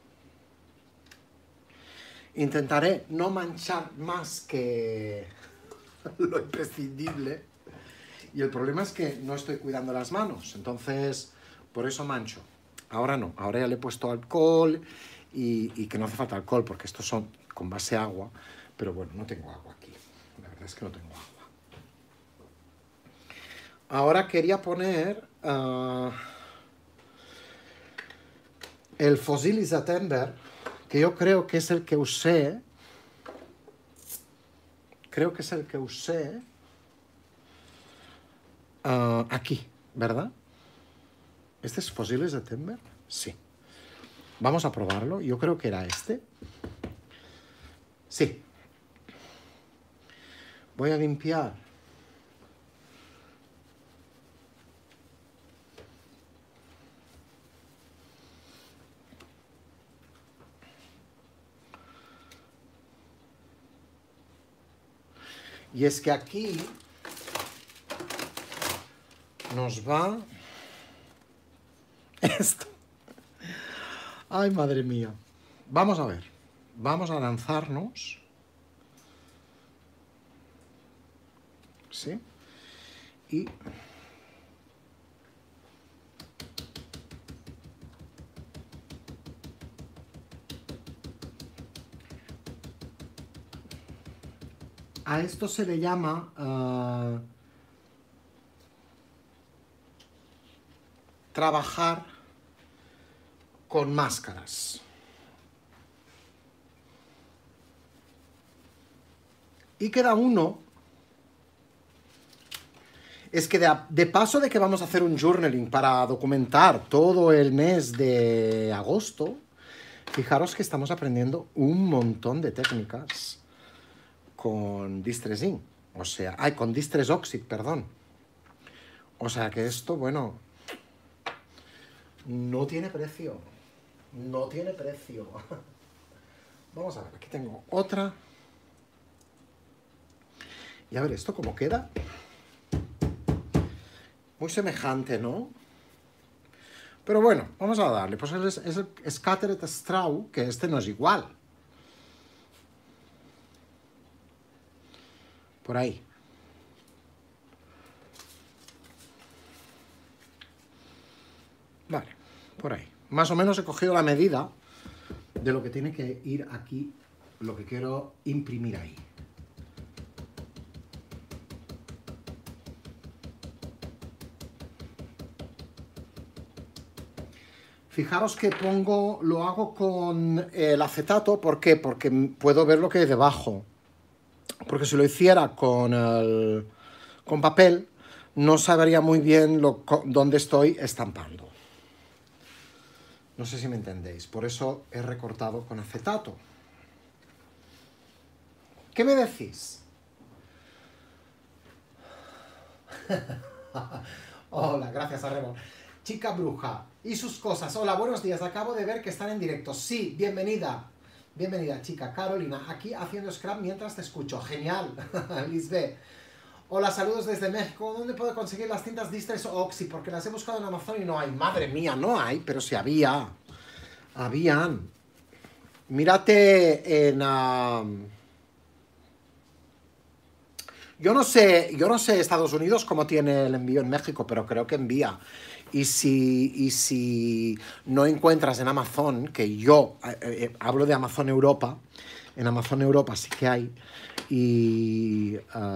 Intentaré no manchar más que lo imprescindible. Y el problema es que no estoy cuidando las manos, entonces por eso mancho. Ahora no, ahora ya le he puesto alcohol y que no hace falta alcohol porque estos son con base agua, pero bueno, no tengo agua aquí. La verdad es que no tengo agua. Ahora quería poner el Fossil September, que yo creo que es el que usé. Creo que es el que usé aquí, ¿verdad? ¿Este es Fossil September? Sí. Vamos a probarlo. Yo creo que era este. Sí. Voy a limpiar. Y es que aquí nos va esto. Ay, madre mía. Vamos a ver. Vamos a lanzarnos. ¿Sí? Y... a esto se le llama trabajar con máscaras. Y queda uno. Es que de paso de que vamos a hacer un journaling para documentar todo el mes de agosto, fijaros que estamos aprendiendo un montón de técnicas con Distress Ink. O sea, con Distress Oxid, perdón. O sea que esto, bueno, no tiene precio. No tiene precio. Vamos a ver, aquí tengo otra. Y a ver, ¿esto cómo queda? Muy semejante, ¿no? Pero bueno, vamos a darle. Pues es el Scattered Straw, que este no es igual. Por ahí. Vale, por ahí. Más o menos he cogido la medida de lo que tiene que ir aquí, lo que quiero imprimir ahí. Fijaros que lo hago con el acetato, ¿por qué? Porque puedo ver lo que hay debajo. Porque si lo hiciera con papel, no sabría muy bien dónde estoy estampando. No sé si me entendéis. Por eso he recortado con acetato. ¿Qué me decís? Hola, gracias, Arrebo. Chica bruja y sus cosas. Hola, buenos días. Acabo de ver que están en directo. Sí, bienvenida. Bienvenida, chica. Carolina, aquí haciendo scrap mientras te escucho. Genial. Lisbeth. Hola, saludos desde México. ¿Dónde puedo conseguir las tintas Distress Oxy? Porque las he buscado en Amazon y no hay. Madre mía, no hay, pero sí había. Habían. Mírate en... Yo no sé Estados Unidos cómo tiene el envío en México, pero creo que envía. Y si no encuentras en Amazon, que yo hablo de Amazon Europa, en Amazon Europa sí que hay, y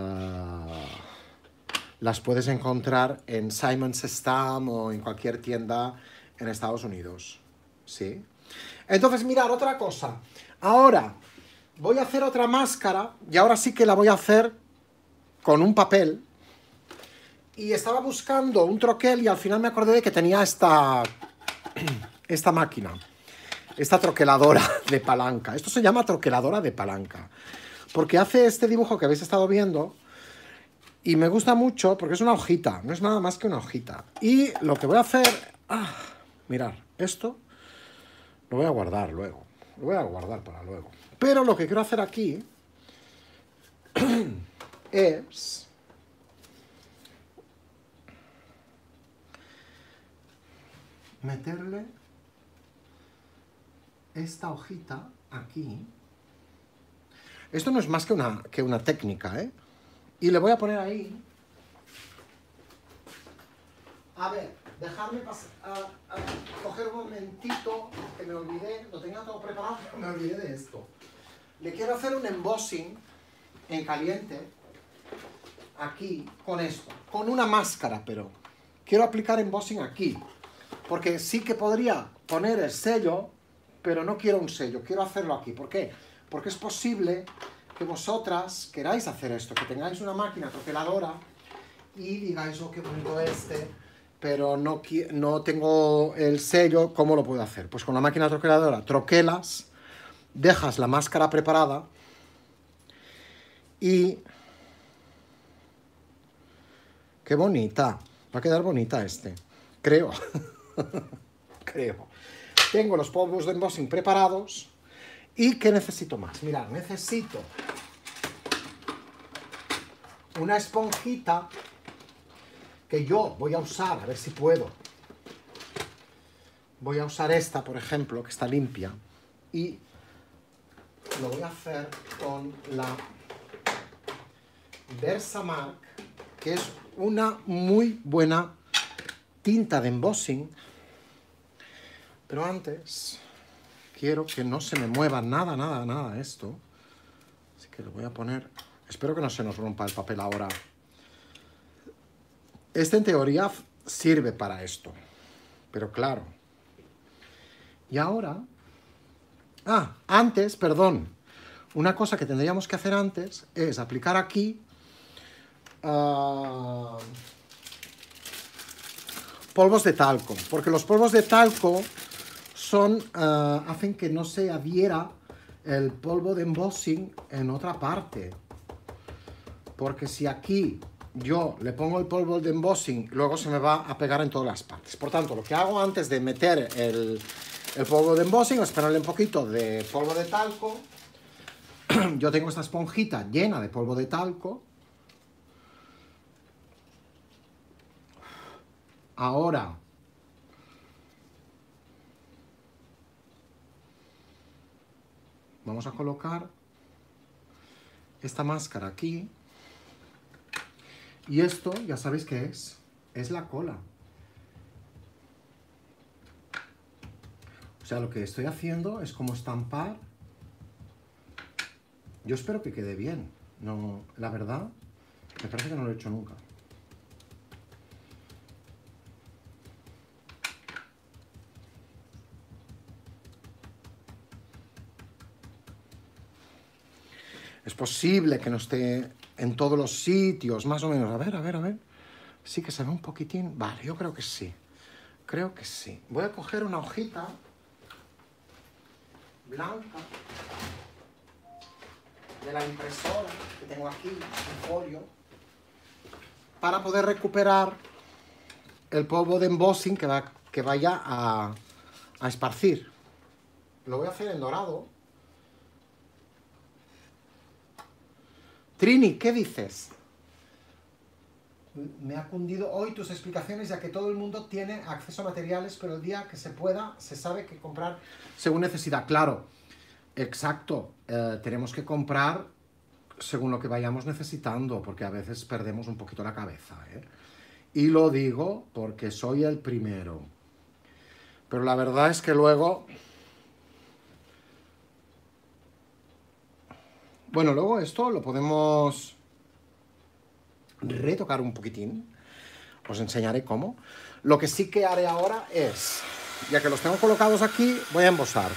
las puedes encontrar en Simon's Stamp o en cualquier tienda en Estados Unidos. ¿Sí? Entonces, mirad, otra cosa. Ahora voy a hacer otra máscara, y ahora sí que la voy a hacer con un papel. Y estaba buscando un troquel y al final me acordé de que tenía esta máquina, esta troqueladora de palanca. Esto se llama troqueladora de palanca, porque hace este dibujo que habéis estado viendo y me gusta mucho porque es una hojita, no es nada más que una hojita. Y lo que voy a hacer... mirad, esto lo voy a guardar luego, lo voy a guardar para luego. Pero lo que quiero hacer aquí es... meterle esta hojita aquí. Esto no es más que una técnica, ¿eh? Y le voy a poner ahí. A ver, dejadme coger un momentito, que me olvidé, lo tenía todo preparado, pero me olvidé de esto. Le quiero hacer un embossing en caliente, aquí, con esto, con una máscara, pero quiero aplicar embossing aquí. Porque sí que podría poner el sello, pero no quiero un sello, quiero hacerlo aquí. ¿Por qué? Porque es posible que vosotras queráis hacer esto, que tengáis una máquina troqueladora y digáis, oh, qué bonito pero no tengo el sello, ¿cómo lo puedo hacer? Pues con la máquina troqueladora troquelas, dejas la máscara preparada y... ¡Qué bonita! Va a quedar bonita creo. Creo. Tengo los polvos de embossing preparados. ¿Y qué necesito más? Mirad, necesito una esponjita que yo voy a usar, a ver si puedo. Voy a usar esta, por ejemplo, que está limpia. Y lo voy a hacer con la Versamark, que es una muy buena tinta de embossing. Pero antes quiero que no se me mueva nada esto. Así que lo voy a poner... Espero que no se nos rompa el papel ahora. En teoría sirve para esto. Pero claro. Y ahora... antes, perdón. Una cosa que tendríamos que hacer antes es aplicar aquí... polvos de talco, porque los polvos de talco son, hacen que no se adhiera el polvo de embossing en otra parte. Porque si aquí yo le pongo el polvo de embossing, luego se me va a pegar en todas las partes. Por tanto, lo que hago antes de meter el polvo de embossing es ponerle un poquito de polvo de talco. Yo tengo esta esponjita llena de polvo de talco. Ahora vamos a colocar esta máscara aquí. Y esto, ya sabéis qué es la cola. O sea, lo que estoy haciendo es como estampar. Yo espero que quede bien. No, la verdad, me parece que no lo he hecho nunca. Es posible que no esté en todos los sitios, más o menos. A ver. Sí que se ve un poquitín. Vale, yo creo que sí. Creo que sí. Voy a coger una hojita blanca de la impresora que tengo aquí, un folio, para poder recuperar el polvo de embossing que vaya a esparcir. Lo voy a hacer en dorado. Trini, ¿qué dices? Me ha cundido hoy tus explicaciones, ya que todo el mundo tiene acceso a materiales, pero el día que se pueda, se sabe que comprar según necesidad. Claro, exacto. Tenemos que comprar según lo que vayamos necesitando, porque a veces perdemos un poquito la cabeza, ¿eh? Y lo digo porque soy el primero. Pero la verdad es que luego... Bueno, luego esto lo podemos retocar un poquitín. Os enseñaré cómo. Lo que sí que haré ahora es, ya que los tengo colocados aquí, voy a embosar.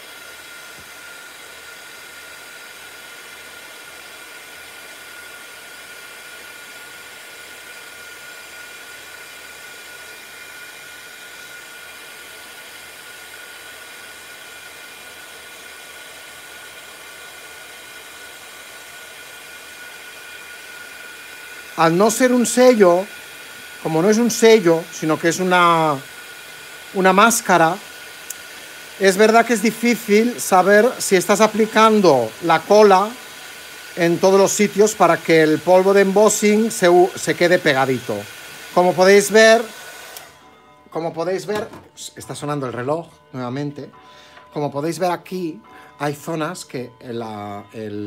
Al no ser un sello, como no es un sello, sino que es una máscara, es verdad que es difícil saber si estás aplicando la cola en todos los sitios para que el polvo de embossing se quede pegadito. Como podéis ver, está sonando el reloj nuevamente. Como podéis ver aquí, hay zonas que la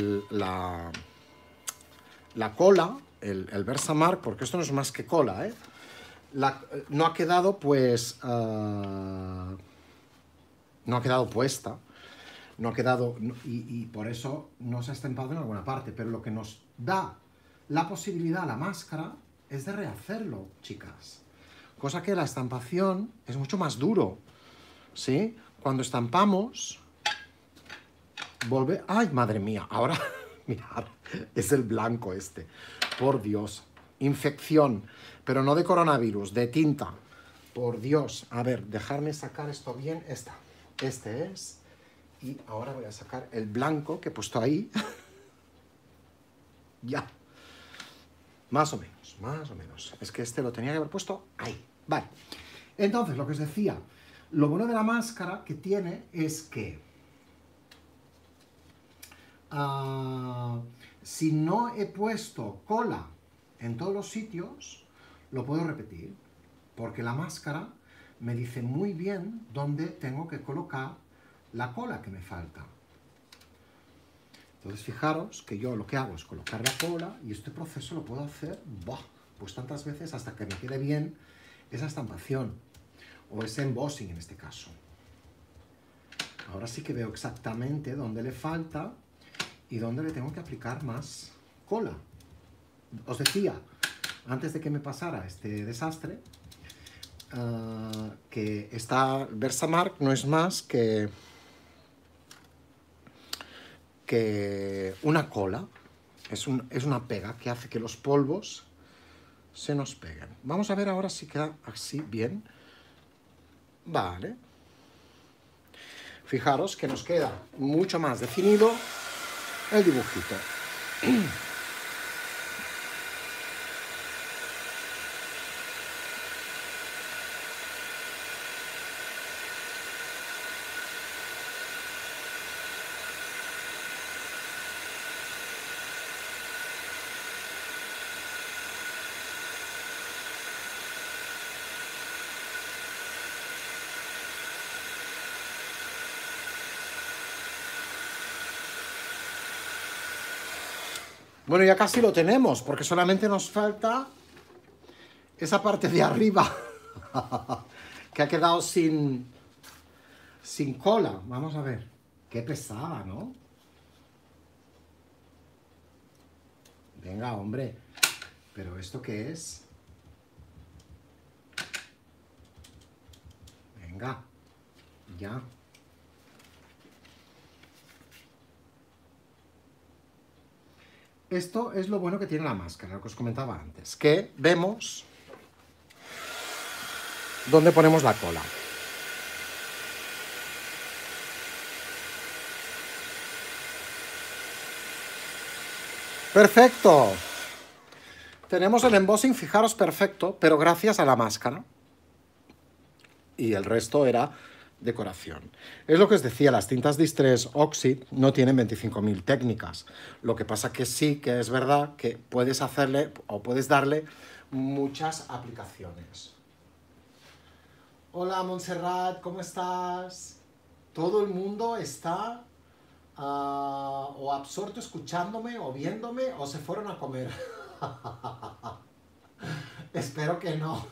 cola, el Versamark, porque esto no es más que cola, no ha quedado, pues, no ha quedado puesta, no ha quedado, y por eso no se ha estampado en alguna parte, pero lo que nos da la posibilidad a la máscara es de rehacerlo, chicas. Cosa que la estampación es mucho más duro, ¿sí? Cuando estampamos, ¡ay, madre mía! Ahora, mirad, es el blanco este. Por Dios. Infección. Pero no de coronavirus, de tinta. Por Dios. A ver, dejarme sacar esto bien. Este es. Y ahora voy a sacar el blanco que he puesto ahí. Ya. Más o menos. Es que este lo tenía que haber puesto ahí. Vale. Entonces, lo que os decía. Lo bueno de la máscara que tiene es que... si no he puesto cola en todos los sitios, lo puedo repetir, porque la máscara me dice muy bien dónde tengo que colocar la cola que me falta. Entonces fijaros que yo lo que hago es colocar la cola y este proceso lo puedo hacer pues tantas veces hasta que me quede bien esa estampación o ese embossing en este caso. Ahora sí que veo exactamente dónde le falta y dónde le tengo que aplicar más cola. Os decía, antes de que me pasara este desastre, que esta Versamark no es más que una cola. Es una pega que hace que los polvos se nos peguen. Vamos a ver ahora si queda así bien. Vale. Fijaros que nos queda mucho más definido el dibujito. Bueno, ya casi lo tenemos, porque solamente nos falta esa parte de arriba, que ha quedado sin cola. Vamos a ver. Qué pesada, ¿no? Venga, hombre. ¿Pero esto qué es? Venga. Ya. Esto es lo bueno que tiene la máscara, lo que os comentaba antes, que vemos dónde ponemos la cola. ¡Perfecto! Tenemos el embossing, fijaros, perfecto, pero gracias a la máscara. Y el resto era decoración. Es lo que os decía, las tintas Distress Oxide no tienen 25.000 técnicas. Lo que pasa que sí que es verdad que puedes hacerle o puedes darle muchas aplicaciones. Hola Montserrat, ¿cómo estás? Todo el mundo está o absorto escuchándome o viéndome o se fueron a comer. Espero que no.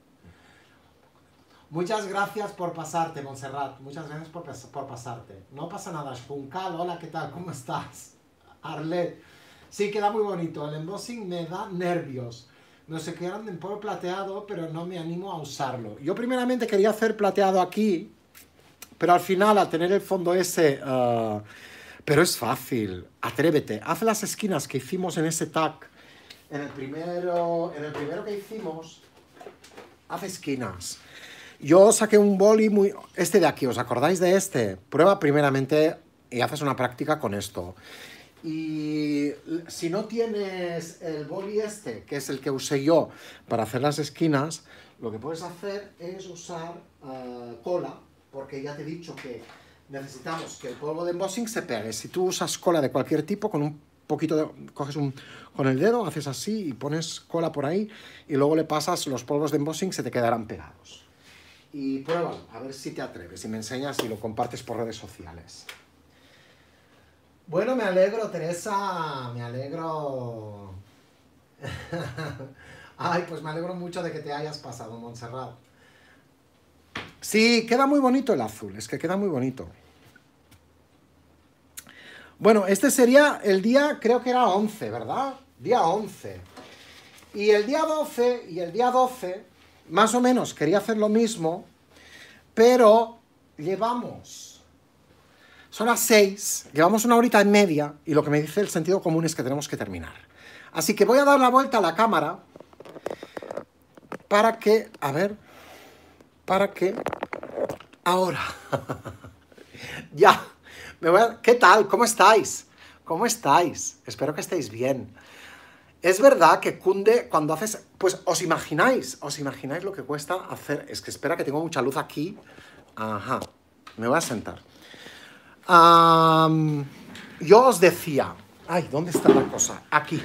Muchas gracias por pasarte, Montserrat. Muchas gracias por pasarte. No pasa nada. Spuncal, hola, ¿qué tal? ¿Cómo estás? Arlet. Sí, queda muy bonito. El embossing me da nervios. No sé, quedan en polvo plateado, pero no me animo a usarlo. Yo primeramente quería hacer plateado aquí, pero al final, al tener el fondo ese... pero es fácil. Atrévete. Haz las esquinas que hicimos en ese tag. En el primero que hicimos, haz esquinas. Yo saqué un boli muy... Este de aquí, ¿os acordáis de este? Prueba primeramente y haces una práctica con esto. Y si no tienes el boli este, que es el que usé yo para hacer las esquinas, lo que puedes hacer es usar cola, porque ya te he dicho que necesitamos que el polvo de embossing se pegue. Si tú usas cola de cualquier tipo, con un poquito de... coges con el dedo, haces así y pones cola por ahí y luego le pasas los polvos de embossing, se te quedarán pegados. Y pruébalo, a ver si te atreves y me enseñas y lo compartes por redes sociales. Bueno, me alegro, Teresa, me alegro. Ay, pues me alegro mucho de que te hayas pasado, Montserrat. Sí, queda muy bonito el azul, es que queda muy bonito. Bueno, este sería el día, creo que era 11, ¿verdad? Día 11. Y el día 12, más o menos quería hacer lo mismo, pero llevamos... Son las 6, llevamos 1 horita y media, y lo que me dice el sentido común es que tenemos que terminar. Así que voy a dar la vuelta a la cámara para que... A ver... Para que... Ahora... Ya... ¿Qué tal? ¿Cómo estáis? ¿Cómo estáis? Espero que estéis bien. Es verdad que cunde cuando haces... Pues os imagináis lo que cuesta hacer... Es que espera que tengo mucha luz aquí. Ajá, me voy a sentar. Yo os decía... Ay, ¿dónde está la cosa? Aquí.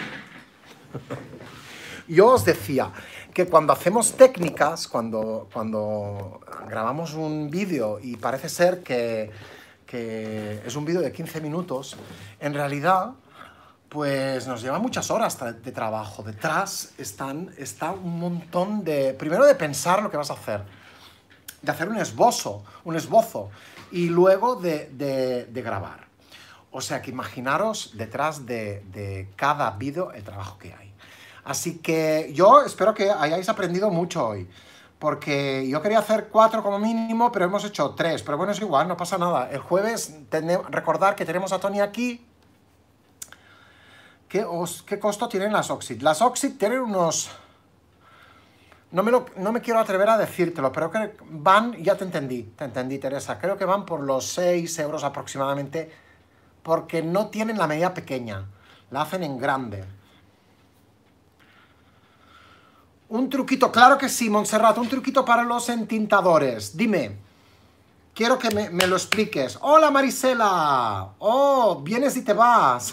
Yo os decía que cuando hacemos técnicas, cuando grabamos un vídeo y parece ser que es un vídeo de 15 minutos, en realidad, pues nos lleva muchas horas de trabajo. Detrás está un montón de... Primero de pensar lo que vas a hacer, de hacer un esbozo, y luego de grabar. O sea que imaginaros detrás de cada vídeo el trabajo que hay. Así que yo espero que hayáis aprendido mucho hoy. Porque yo quería hacer 4 como mínimo, pero hemos hecho 3. Pero bueno, es igual, no pasa nada. El jueves, recordar que tenemos a Tony aquí. ¿Qué costo tienen las Oxide? Las Oxide tienen unos No me quiero atrever a decírtelo, pero que van, ya te entendí, Teresa. Creo que van por los 6 euros aproximadamente, porque no tienen la medida pequeña, la hacen en grande. Un truquito, claro que sí, Montserrat, un truquito para los entintadores. Dime, quiero que me lo expliques. ¡Hola, Marisela! ¡Oh, vienes y te vas!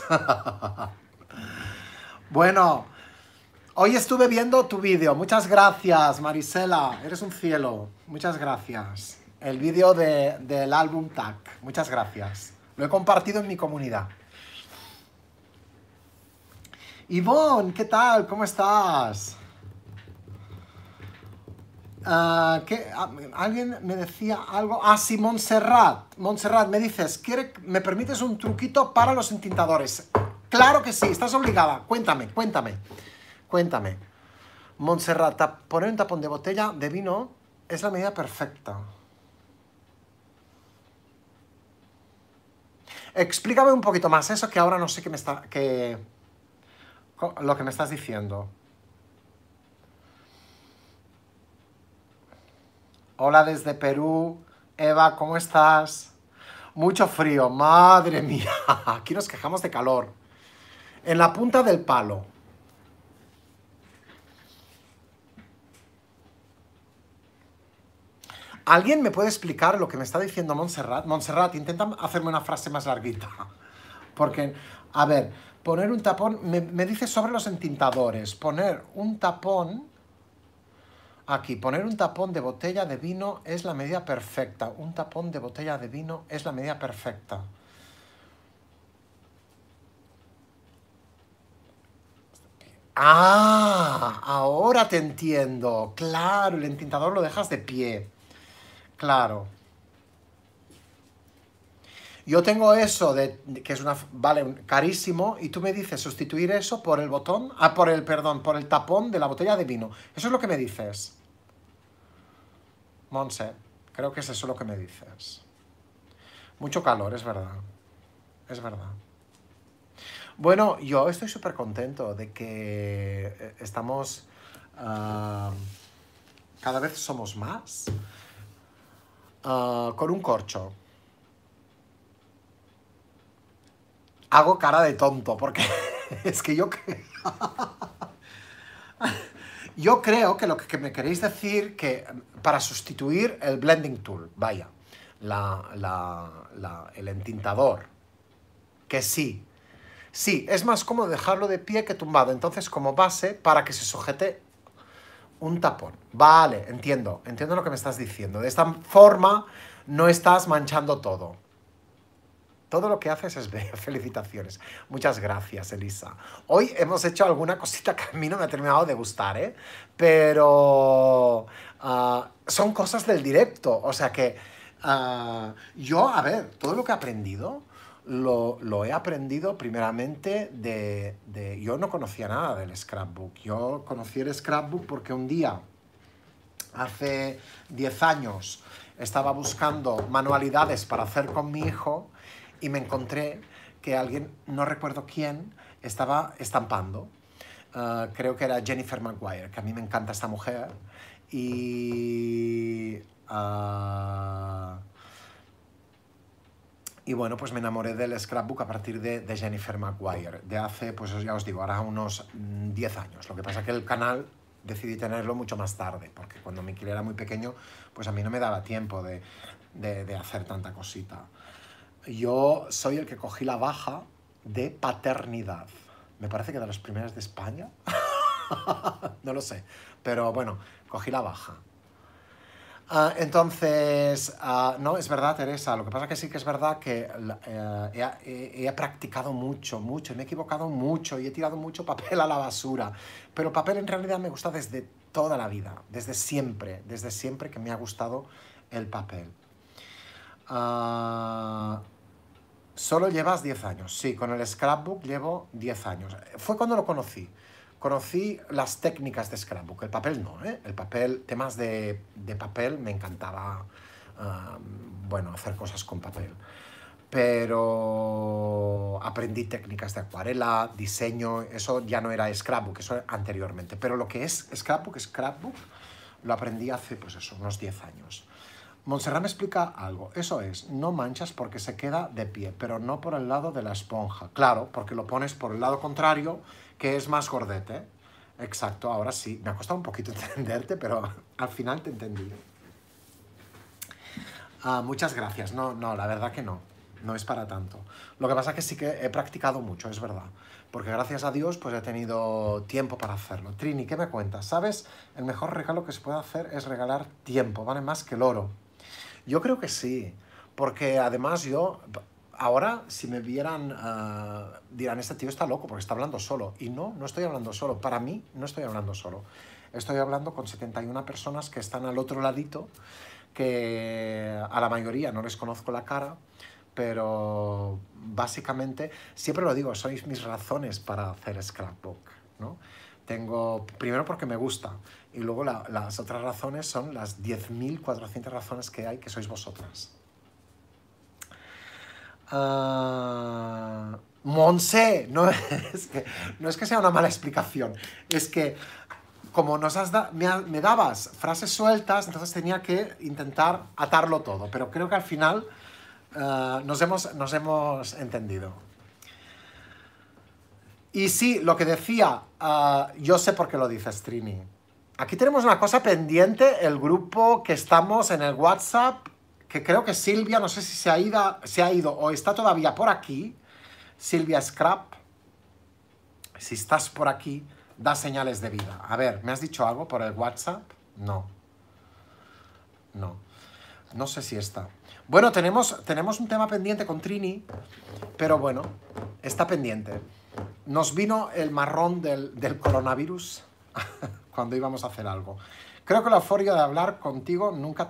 Bueno, hoy estuve viendo tu vídeo. Muchas gracias, Marisela. Eres un cielo. Muchas gracias. El vídeo del álbum TAC. Muchas gracias. Lo he compartido en mi comunidad. Ivonne, ¿qué tal? ¿Cómo estás? Alguien me decía algo. Ah, sí, Montserrat. Montserrat, me dices, ¿me permites un truquito para los entintadores? Claro que sí, estás obligada. Cuéntame. Montserrat, poner un tapón de botella de vino es la medida perfecta. Explícame un poquito más eso, que ahora no sé lo que me estás diciendo. Hola desde Perú. Eva, ¿cómo estás? Mucho frío, madre mía. Aquí nos quejamos de calor. En la punta del palo. ¿Alguien me puede explicar lo que me está diciendo Montserrat? Montserrat, intenta hacerme una frase más larguita. Porque, a ver, poner un tapón... Me dice sobre los entintadores. Poner un tapón... Aquí, poner un tapón de botella de vino es la medida perfecta. Un tapón de botella de vino es la medida perfecta. Ah, ahora te entiendo. Claro, el entintador lo dejas de pie. Claro. Yo tengo eso que es vale, carísimo, y tú me dices sustituir eso por el botón, por el tapón de la botella de vino. Eso es lo que me dices. Monse, creo que es eso lo que me dices. Mucho calor, es verdad. Es verdad. Bueno, yo estoy súper contento de que estamos... cada vez somos más. Con un corcho. Hago cara de tonto, porque es que yo creo que lo que me queréis decir, que para sustituir el blending tool, vaya, el entintador, que sí, es más cómodo dejarlo de pie que tumbado, entonces como base para que se sujete un tapón. Vale, entiendo lo que me estás diciendo. De esta forma no estás manchando todo. Todo lo que haces es bello. Felicitaciones. Muchas gracias, Elisa. Hoy hemos hecho alguna cosita que a mí no me ha terminado de gustar, ¿eh? Pero son cosas del directo. O sea que yo, a ver, todo lo que he aprendido lo he aprendido primeramente Yo no conocía nada del scrapbook. Yo conocí el scrapbook porque un día, hace 10 años, estaba buscando manualidades para hacer con mi hijo y me encontré que alguien, no recuerdo quién, estaba estampando. Creo que era Jennifer Maguire, que a mí me encanta esta mujer. Y bueno, pues me enamoré del scrapbook a partir de Jennifer Maguire, de hace, pues ya os digo, ahora unos 10 años. Lo que pasa es que el canal decidí tenerlo mucho más tarde, porque cuando mi cría era muy pequeño, pues a mí no me daba tiempo de hacer tanta cosita. Yo soy el que cogí la baja de paternidad. Me parece que de las primeras de España. No lo sé. Pero bueno, cogí la baja. Entonces, no, es verdad, Teresa. Lo que pasa es que sí que es verdad que he practicado mucho, y me he equivocado mucho y he tirado mucho papel a la basura. Pero papel en realidad me gusta desde toda la vida, desde siempre que me ha gustado el papel. Solo llevas 10 años. Sí, con el scrapbook llevo 10 años. Fue cuando lo conocí. Conocí las técnicas de scrapbook. El papel no, ¿eh? El papel, temas de papel, me encantaba, bueno, hacer cosas con papel. Pero aprendí técnicas de acuarela, diseño, eso ya no era scrapbook, eso era anteriormente. Pero lo que es scrapbook, Lo aprendí hace, pues eso, unos 10 años. Montserrat me explica algo. Eso es, no manchas porque se queda de pie, pero no por el lado de la esponja. Claro, porque lo pones por el lado contrario, que es más gordete. Exacto, ahora sí. Me ha costado un poquito entenderte, pero al final te entendí. Muchas gracias. No, la verdad que no. No es para tanto. Lo que pasa es que sí que he practicado mucho, es verdad. Porque gracias a Dios pues he tenido tiempo para hacerlo. Trini, ¿qué me cuentas? ¿Sabes? El mejor regalo que se puede hacer es regalar tiempo. Vale más que el oro. Yo creo que sí. Porque además yo... Ahora, si me vieran, dirán, este tío está loco porque está hablando solo. Y no estoy hablando solo. Para mí, no estoy hablando solo. Estoy hablando con 71 personas que están al otro ladito, que a la mayoría no les conozco la cara, pero básicamente, siempre lo digo, sois mis razones para hacer scrapbook, ¿no? Primero porque me gusta, y luego las otras razones son las 10.400 razones que hay, que sois vosotras. Monse, no es que sea una mala explicación, es que como me dabas frases sueltas, entonces tenía que intentar atarlo todo, pero creo que al final nos hemos entendido. Y sí, lo que decía, yo sé por qué lo dices, Trini. Aquí tenemos una cosa pendiente, el grupo que estamos en el WhatsApp, que creo que Silvia, no sé si se ha ido o está todavía por aquí. Silvia Scrap, si estás por aquí, da señales de vida. A ver, ¿me has dicho algo por el WhatsApp? No. No sé si está. Bueno, tenemos un tema pendiente con Trini, pero bueno, está pendiente. Nos vino el marrón del coronavirus cuando íbamos a hacer algo. Creo que la euforia de hablar contigo nunca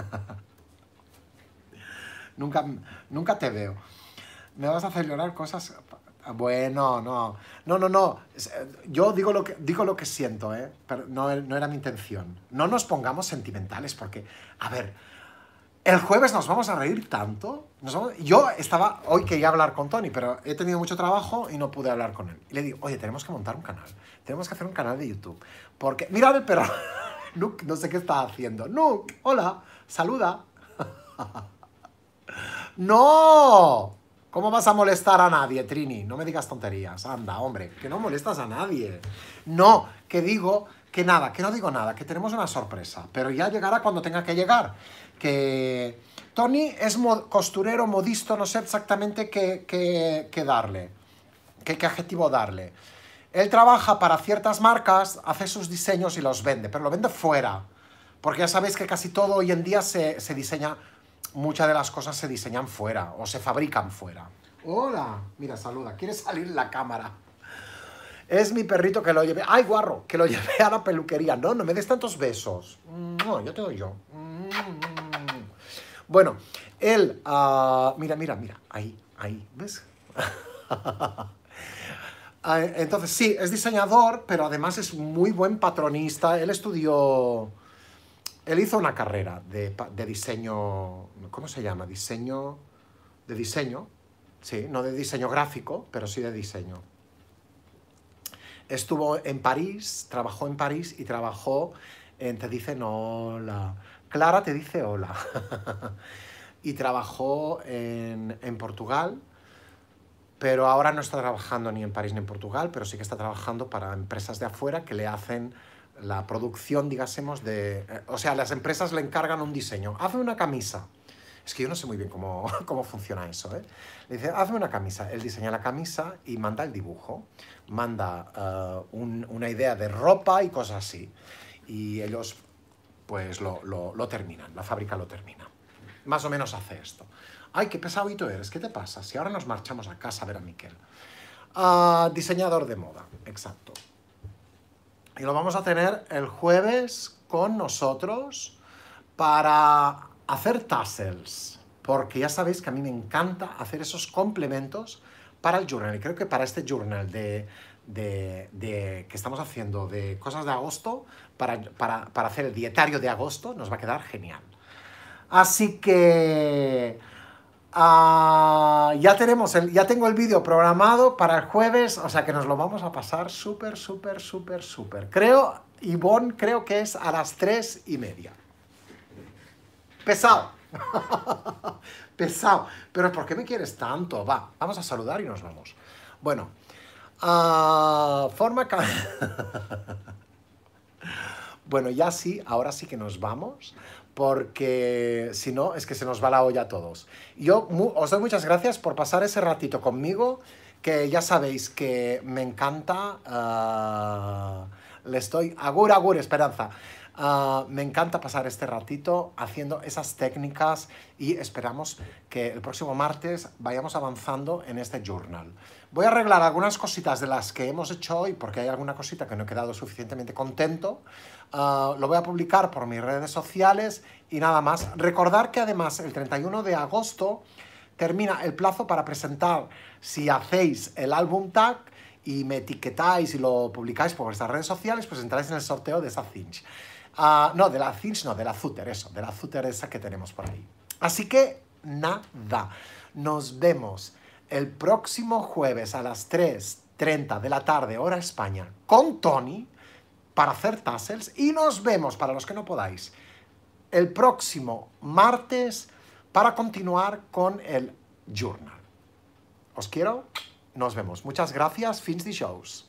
te veo. Me vas a hacer llorar cosas... Bueno, no. Yo digo lo que siento, ¿eh? Pero no era mi intención. No nos pongamos sentimentales porque, a ver, el jueves nos vamos a reír tanto. Yo hoy quería hablar con Tony, pero he tenido mucho trabajo y no pude hablar con él. Y le digo, oye, tenemos que montar un canal. Tenemos que hacer un canal de YouTube. Porque, mirad el perro. Nook, no sé qué está haciendo. Nook, hola, saluda. ¡No! ¿Cómo vas a molestar a nadie, Trini? No me digas tonterías. Anda, hombre, que no molestas a nadie. No, que digo que nada, que no digo nada, que tenemos una sorpresa. Pero ya llegará cuando tenga que llegar. Que Tony es costurero, modisto, no sé exactamente qué darle. Qué adjetivo darle. Él trabaja para ciertas marcas, hace sus diseños y los vende, pero lo vende fuera. Porque ya sabéis que casi todo hoy en día se diseña... Muchas de las cosas se diseñan fuera o se fabrican fuera. Hola, mira, saluda. ¿Quieres salir en la cámara? Es mi perrito que lo llevé... ¡Ay, guarro! Que lo llevé a la peluquería. No me des tantos besos. No, yo te doy yo. Bueno, él... mira. Ahí, ¿ves? Entonces, sí, es diseñador, pero además es muy buen patronista. Él estudió... Él hizo una carrera de diseño, ¿cómo se llama? De diseño, sí, no de diseño gráfico, pero sí de diseño. Estuvo en París, trabajó en París y trabajó en Te Dicen Hola. Clara te dice hola. Y trabajó en Portugal, pero ahora no está trabajando ni en París ni en Portugal, pero sí que está trabajando para empresas de afuera que le hacen... la producción, digásemos, o sea, las empresas le encargan un diseño. Hazme una camisa. Es que yo no sé muy bien cómo funciona eso, ¿eh? Le dice, hazme una camisa. Él diseña la camisa y manda el dibujo. Manda una idea de ropa y cosas así. Y ellos, pues, lo terminan. La fábrica lo termina. Más o menos hace esto. Ay, qué pesadito eres. ¿Qué te pasa? Si ahora nos marchamos a casa a ver a Miquel. Diseñador de moda, exacto. Y lo vamos a tener el jueves con nosotros para hacer tassels. Porque ya sabéis que a mí me encanta hacer esos complementos para el journal. Y creo que para este journal que estamos haciendo de cosas de agosto, para hacer el dietario de agosto, nos va a quedar genial. Así que... Ya tengo el vídeo programado para el jueves, o sea que nos lo vamos a pasar súper, súper, súper, súper. Creo, Ivonne, creo que es a las 3:30. Pesado. Pesado. Pero ¿por qué me quieres tanto? Va, vamos a saludar y nos vamos. Bueno, bueno, ya sí, ahora sí que nos vamos, porque si no, es que se nos va la olla a todos. Yo os doy muchas gracias por pasar ese ratito conmigo, que ya sabéis que me encanta. Le estoy... Agur, agur, Esperanza. Me encanta pasar este ratito haciendo esas técnicas y esperamos que el próximo martes vayamos avanzando en este journal. Voy a arreglar algunas cositas de las que hemos hecho hoy porque hay alguna cosita que no he quedado suficientemente contento. Lo voy a publicar por mis redes sociales y nada más. Recordar que además el 31 de agosto termina el plazo para presentar, si hacéis el álbum tag y me etiquetáis y lo publicáis por vuestras redes sociales, pues entráis en el sorteo de esa cinch. No, de la cinch no, de la Zutter, eso, de la Zutter esa que tenemos por ahí. Así que, nada, nos vemos el próximo jueves a las 3:30 de la tarde, hora España, con Tony, para hacer tassels, y nos vemos, para los que no podáis, el próximo martes para continuar con el journal. Os quiero, nos vemos. Muchas gracias, fins dijous.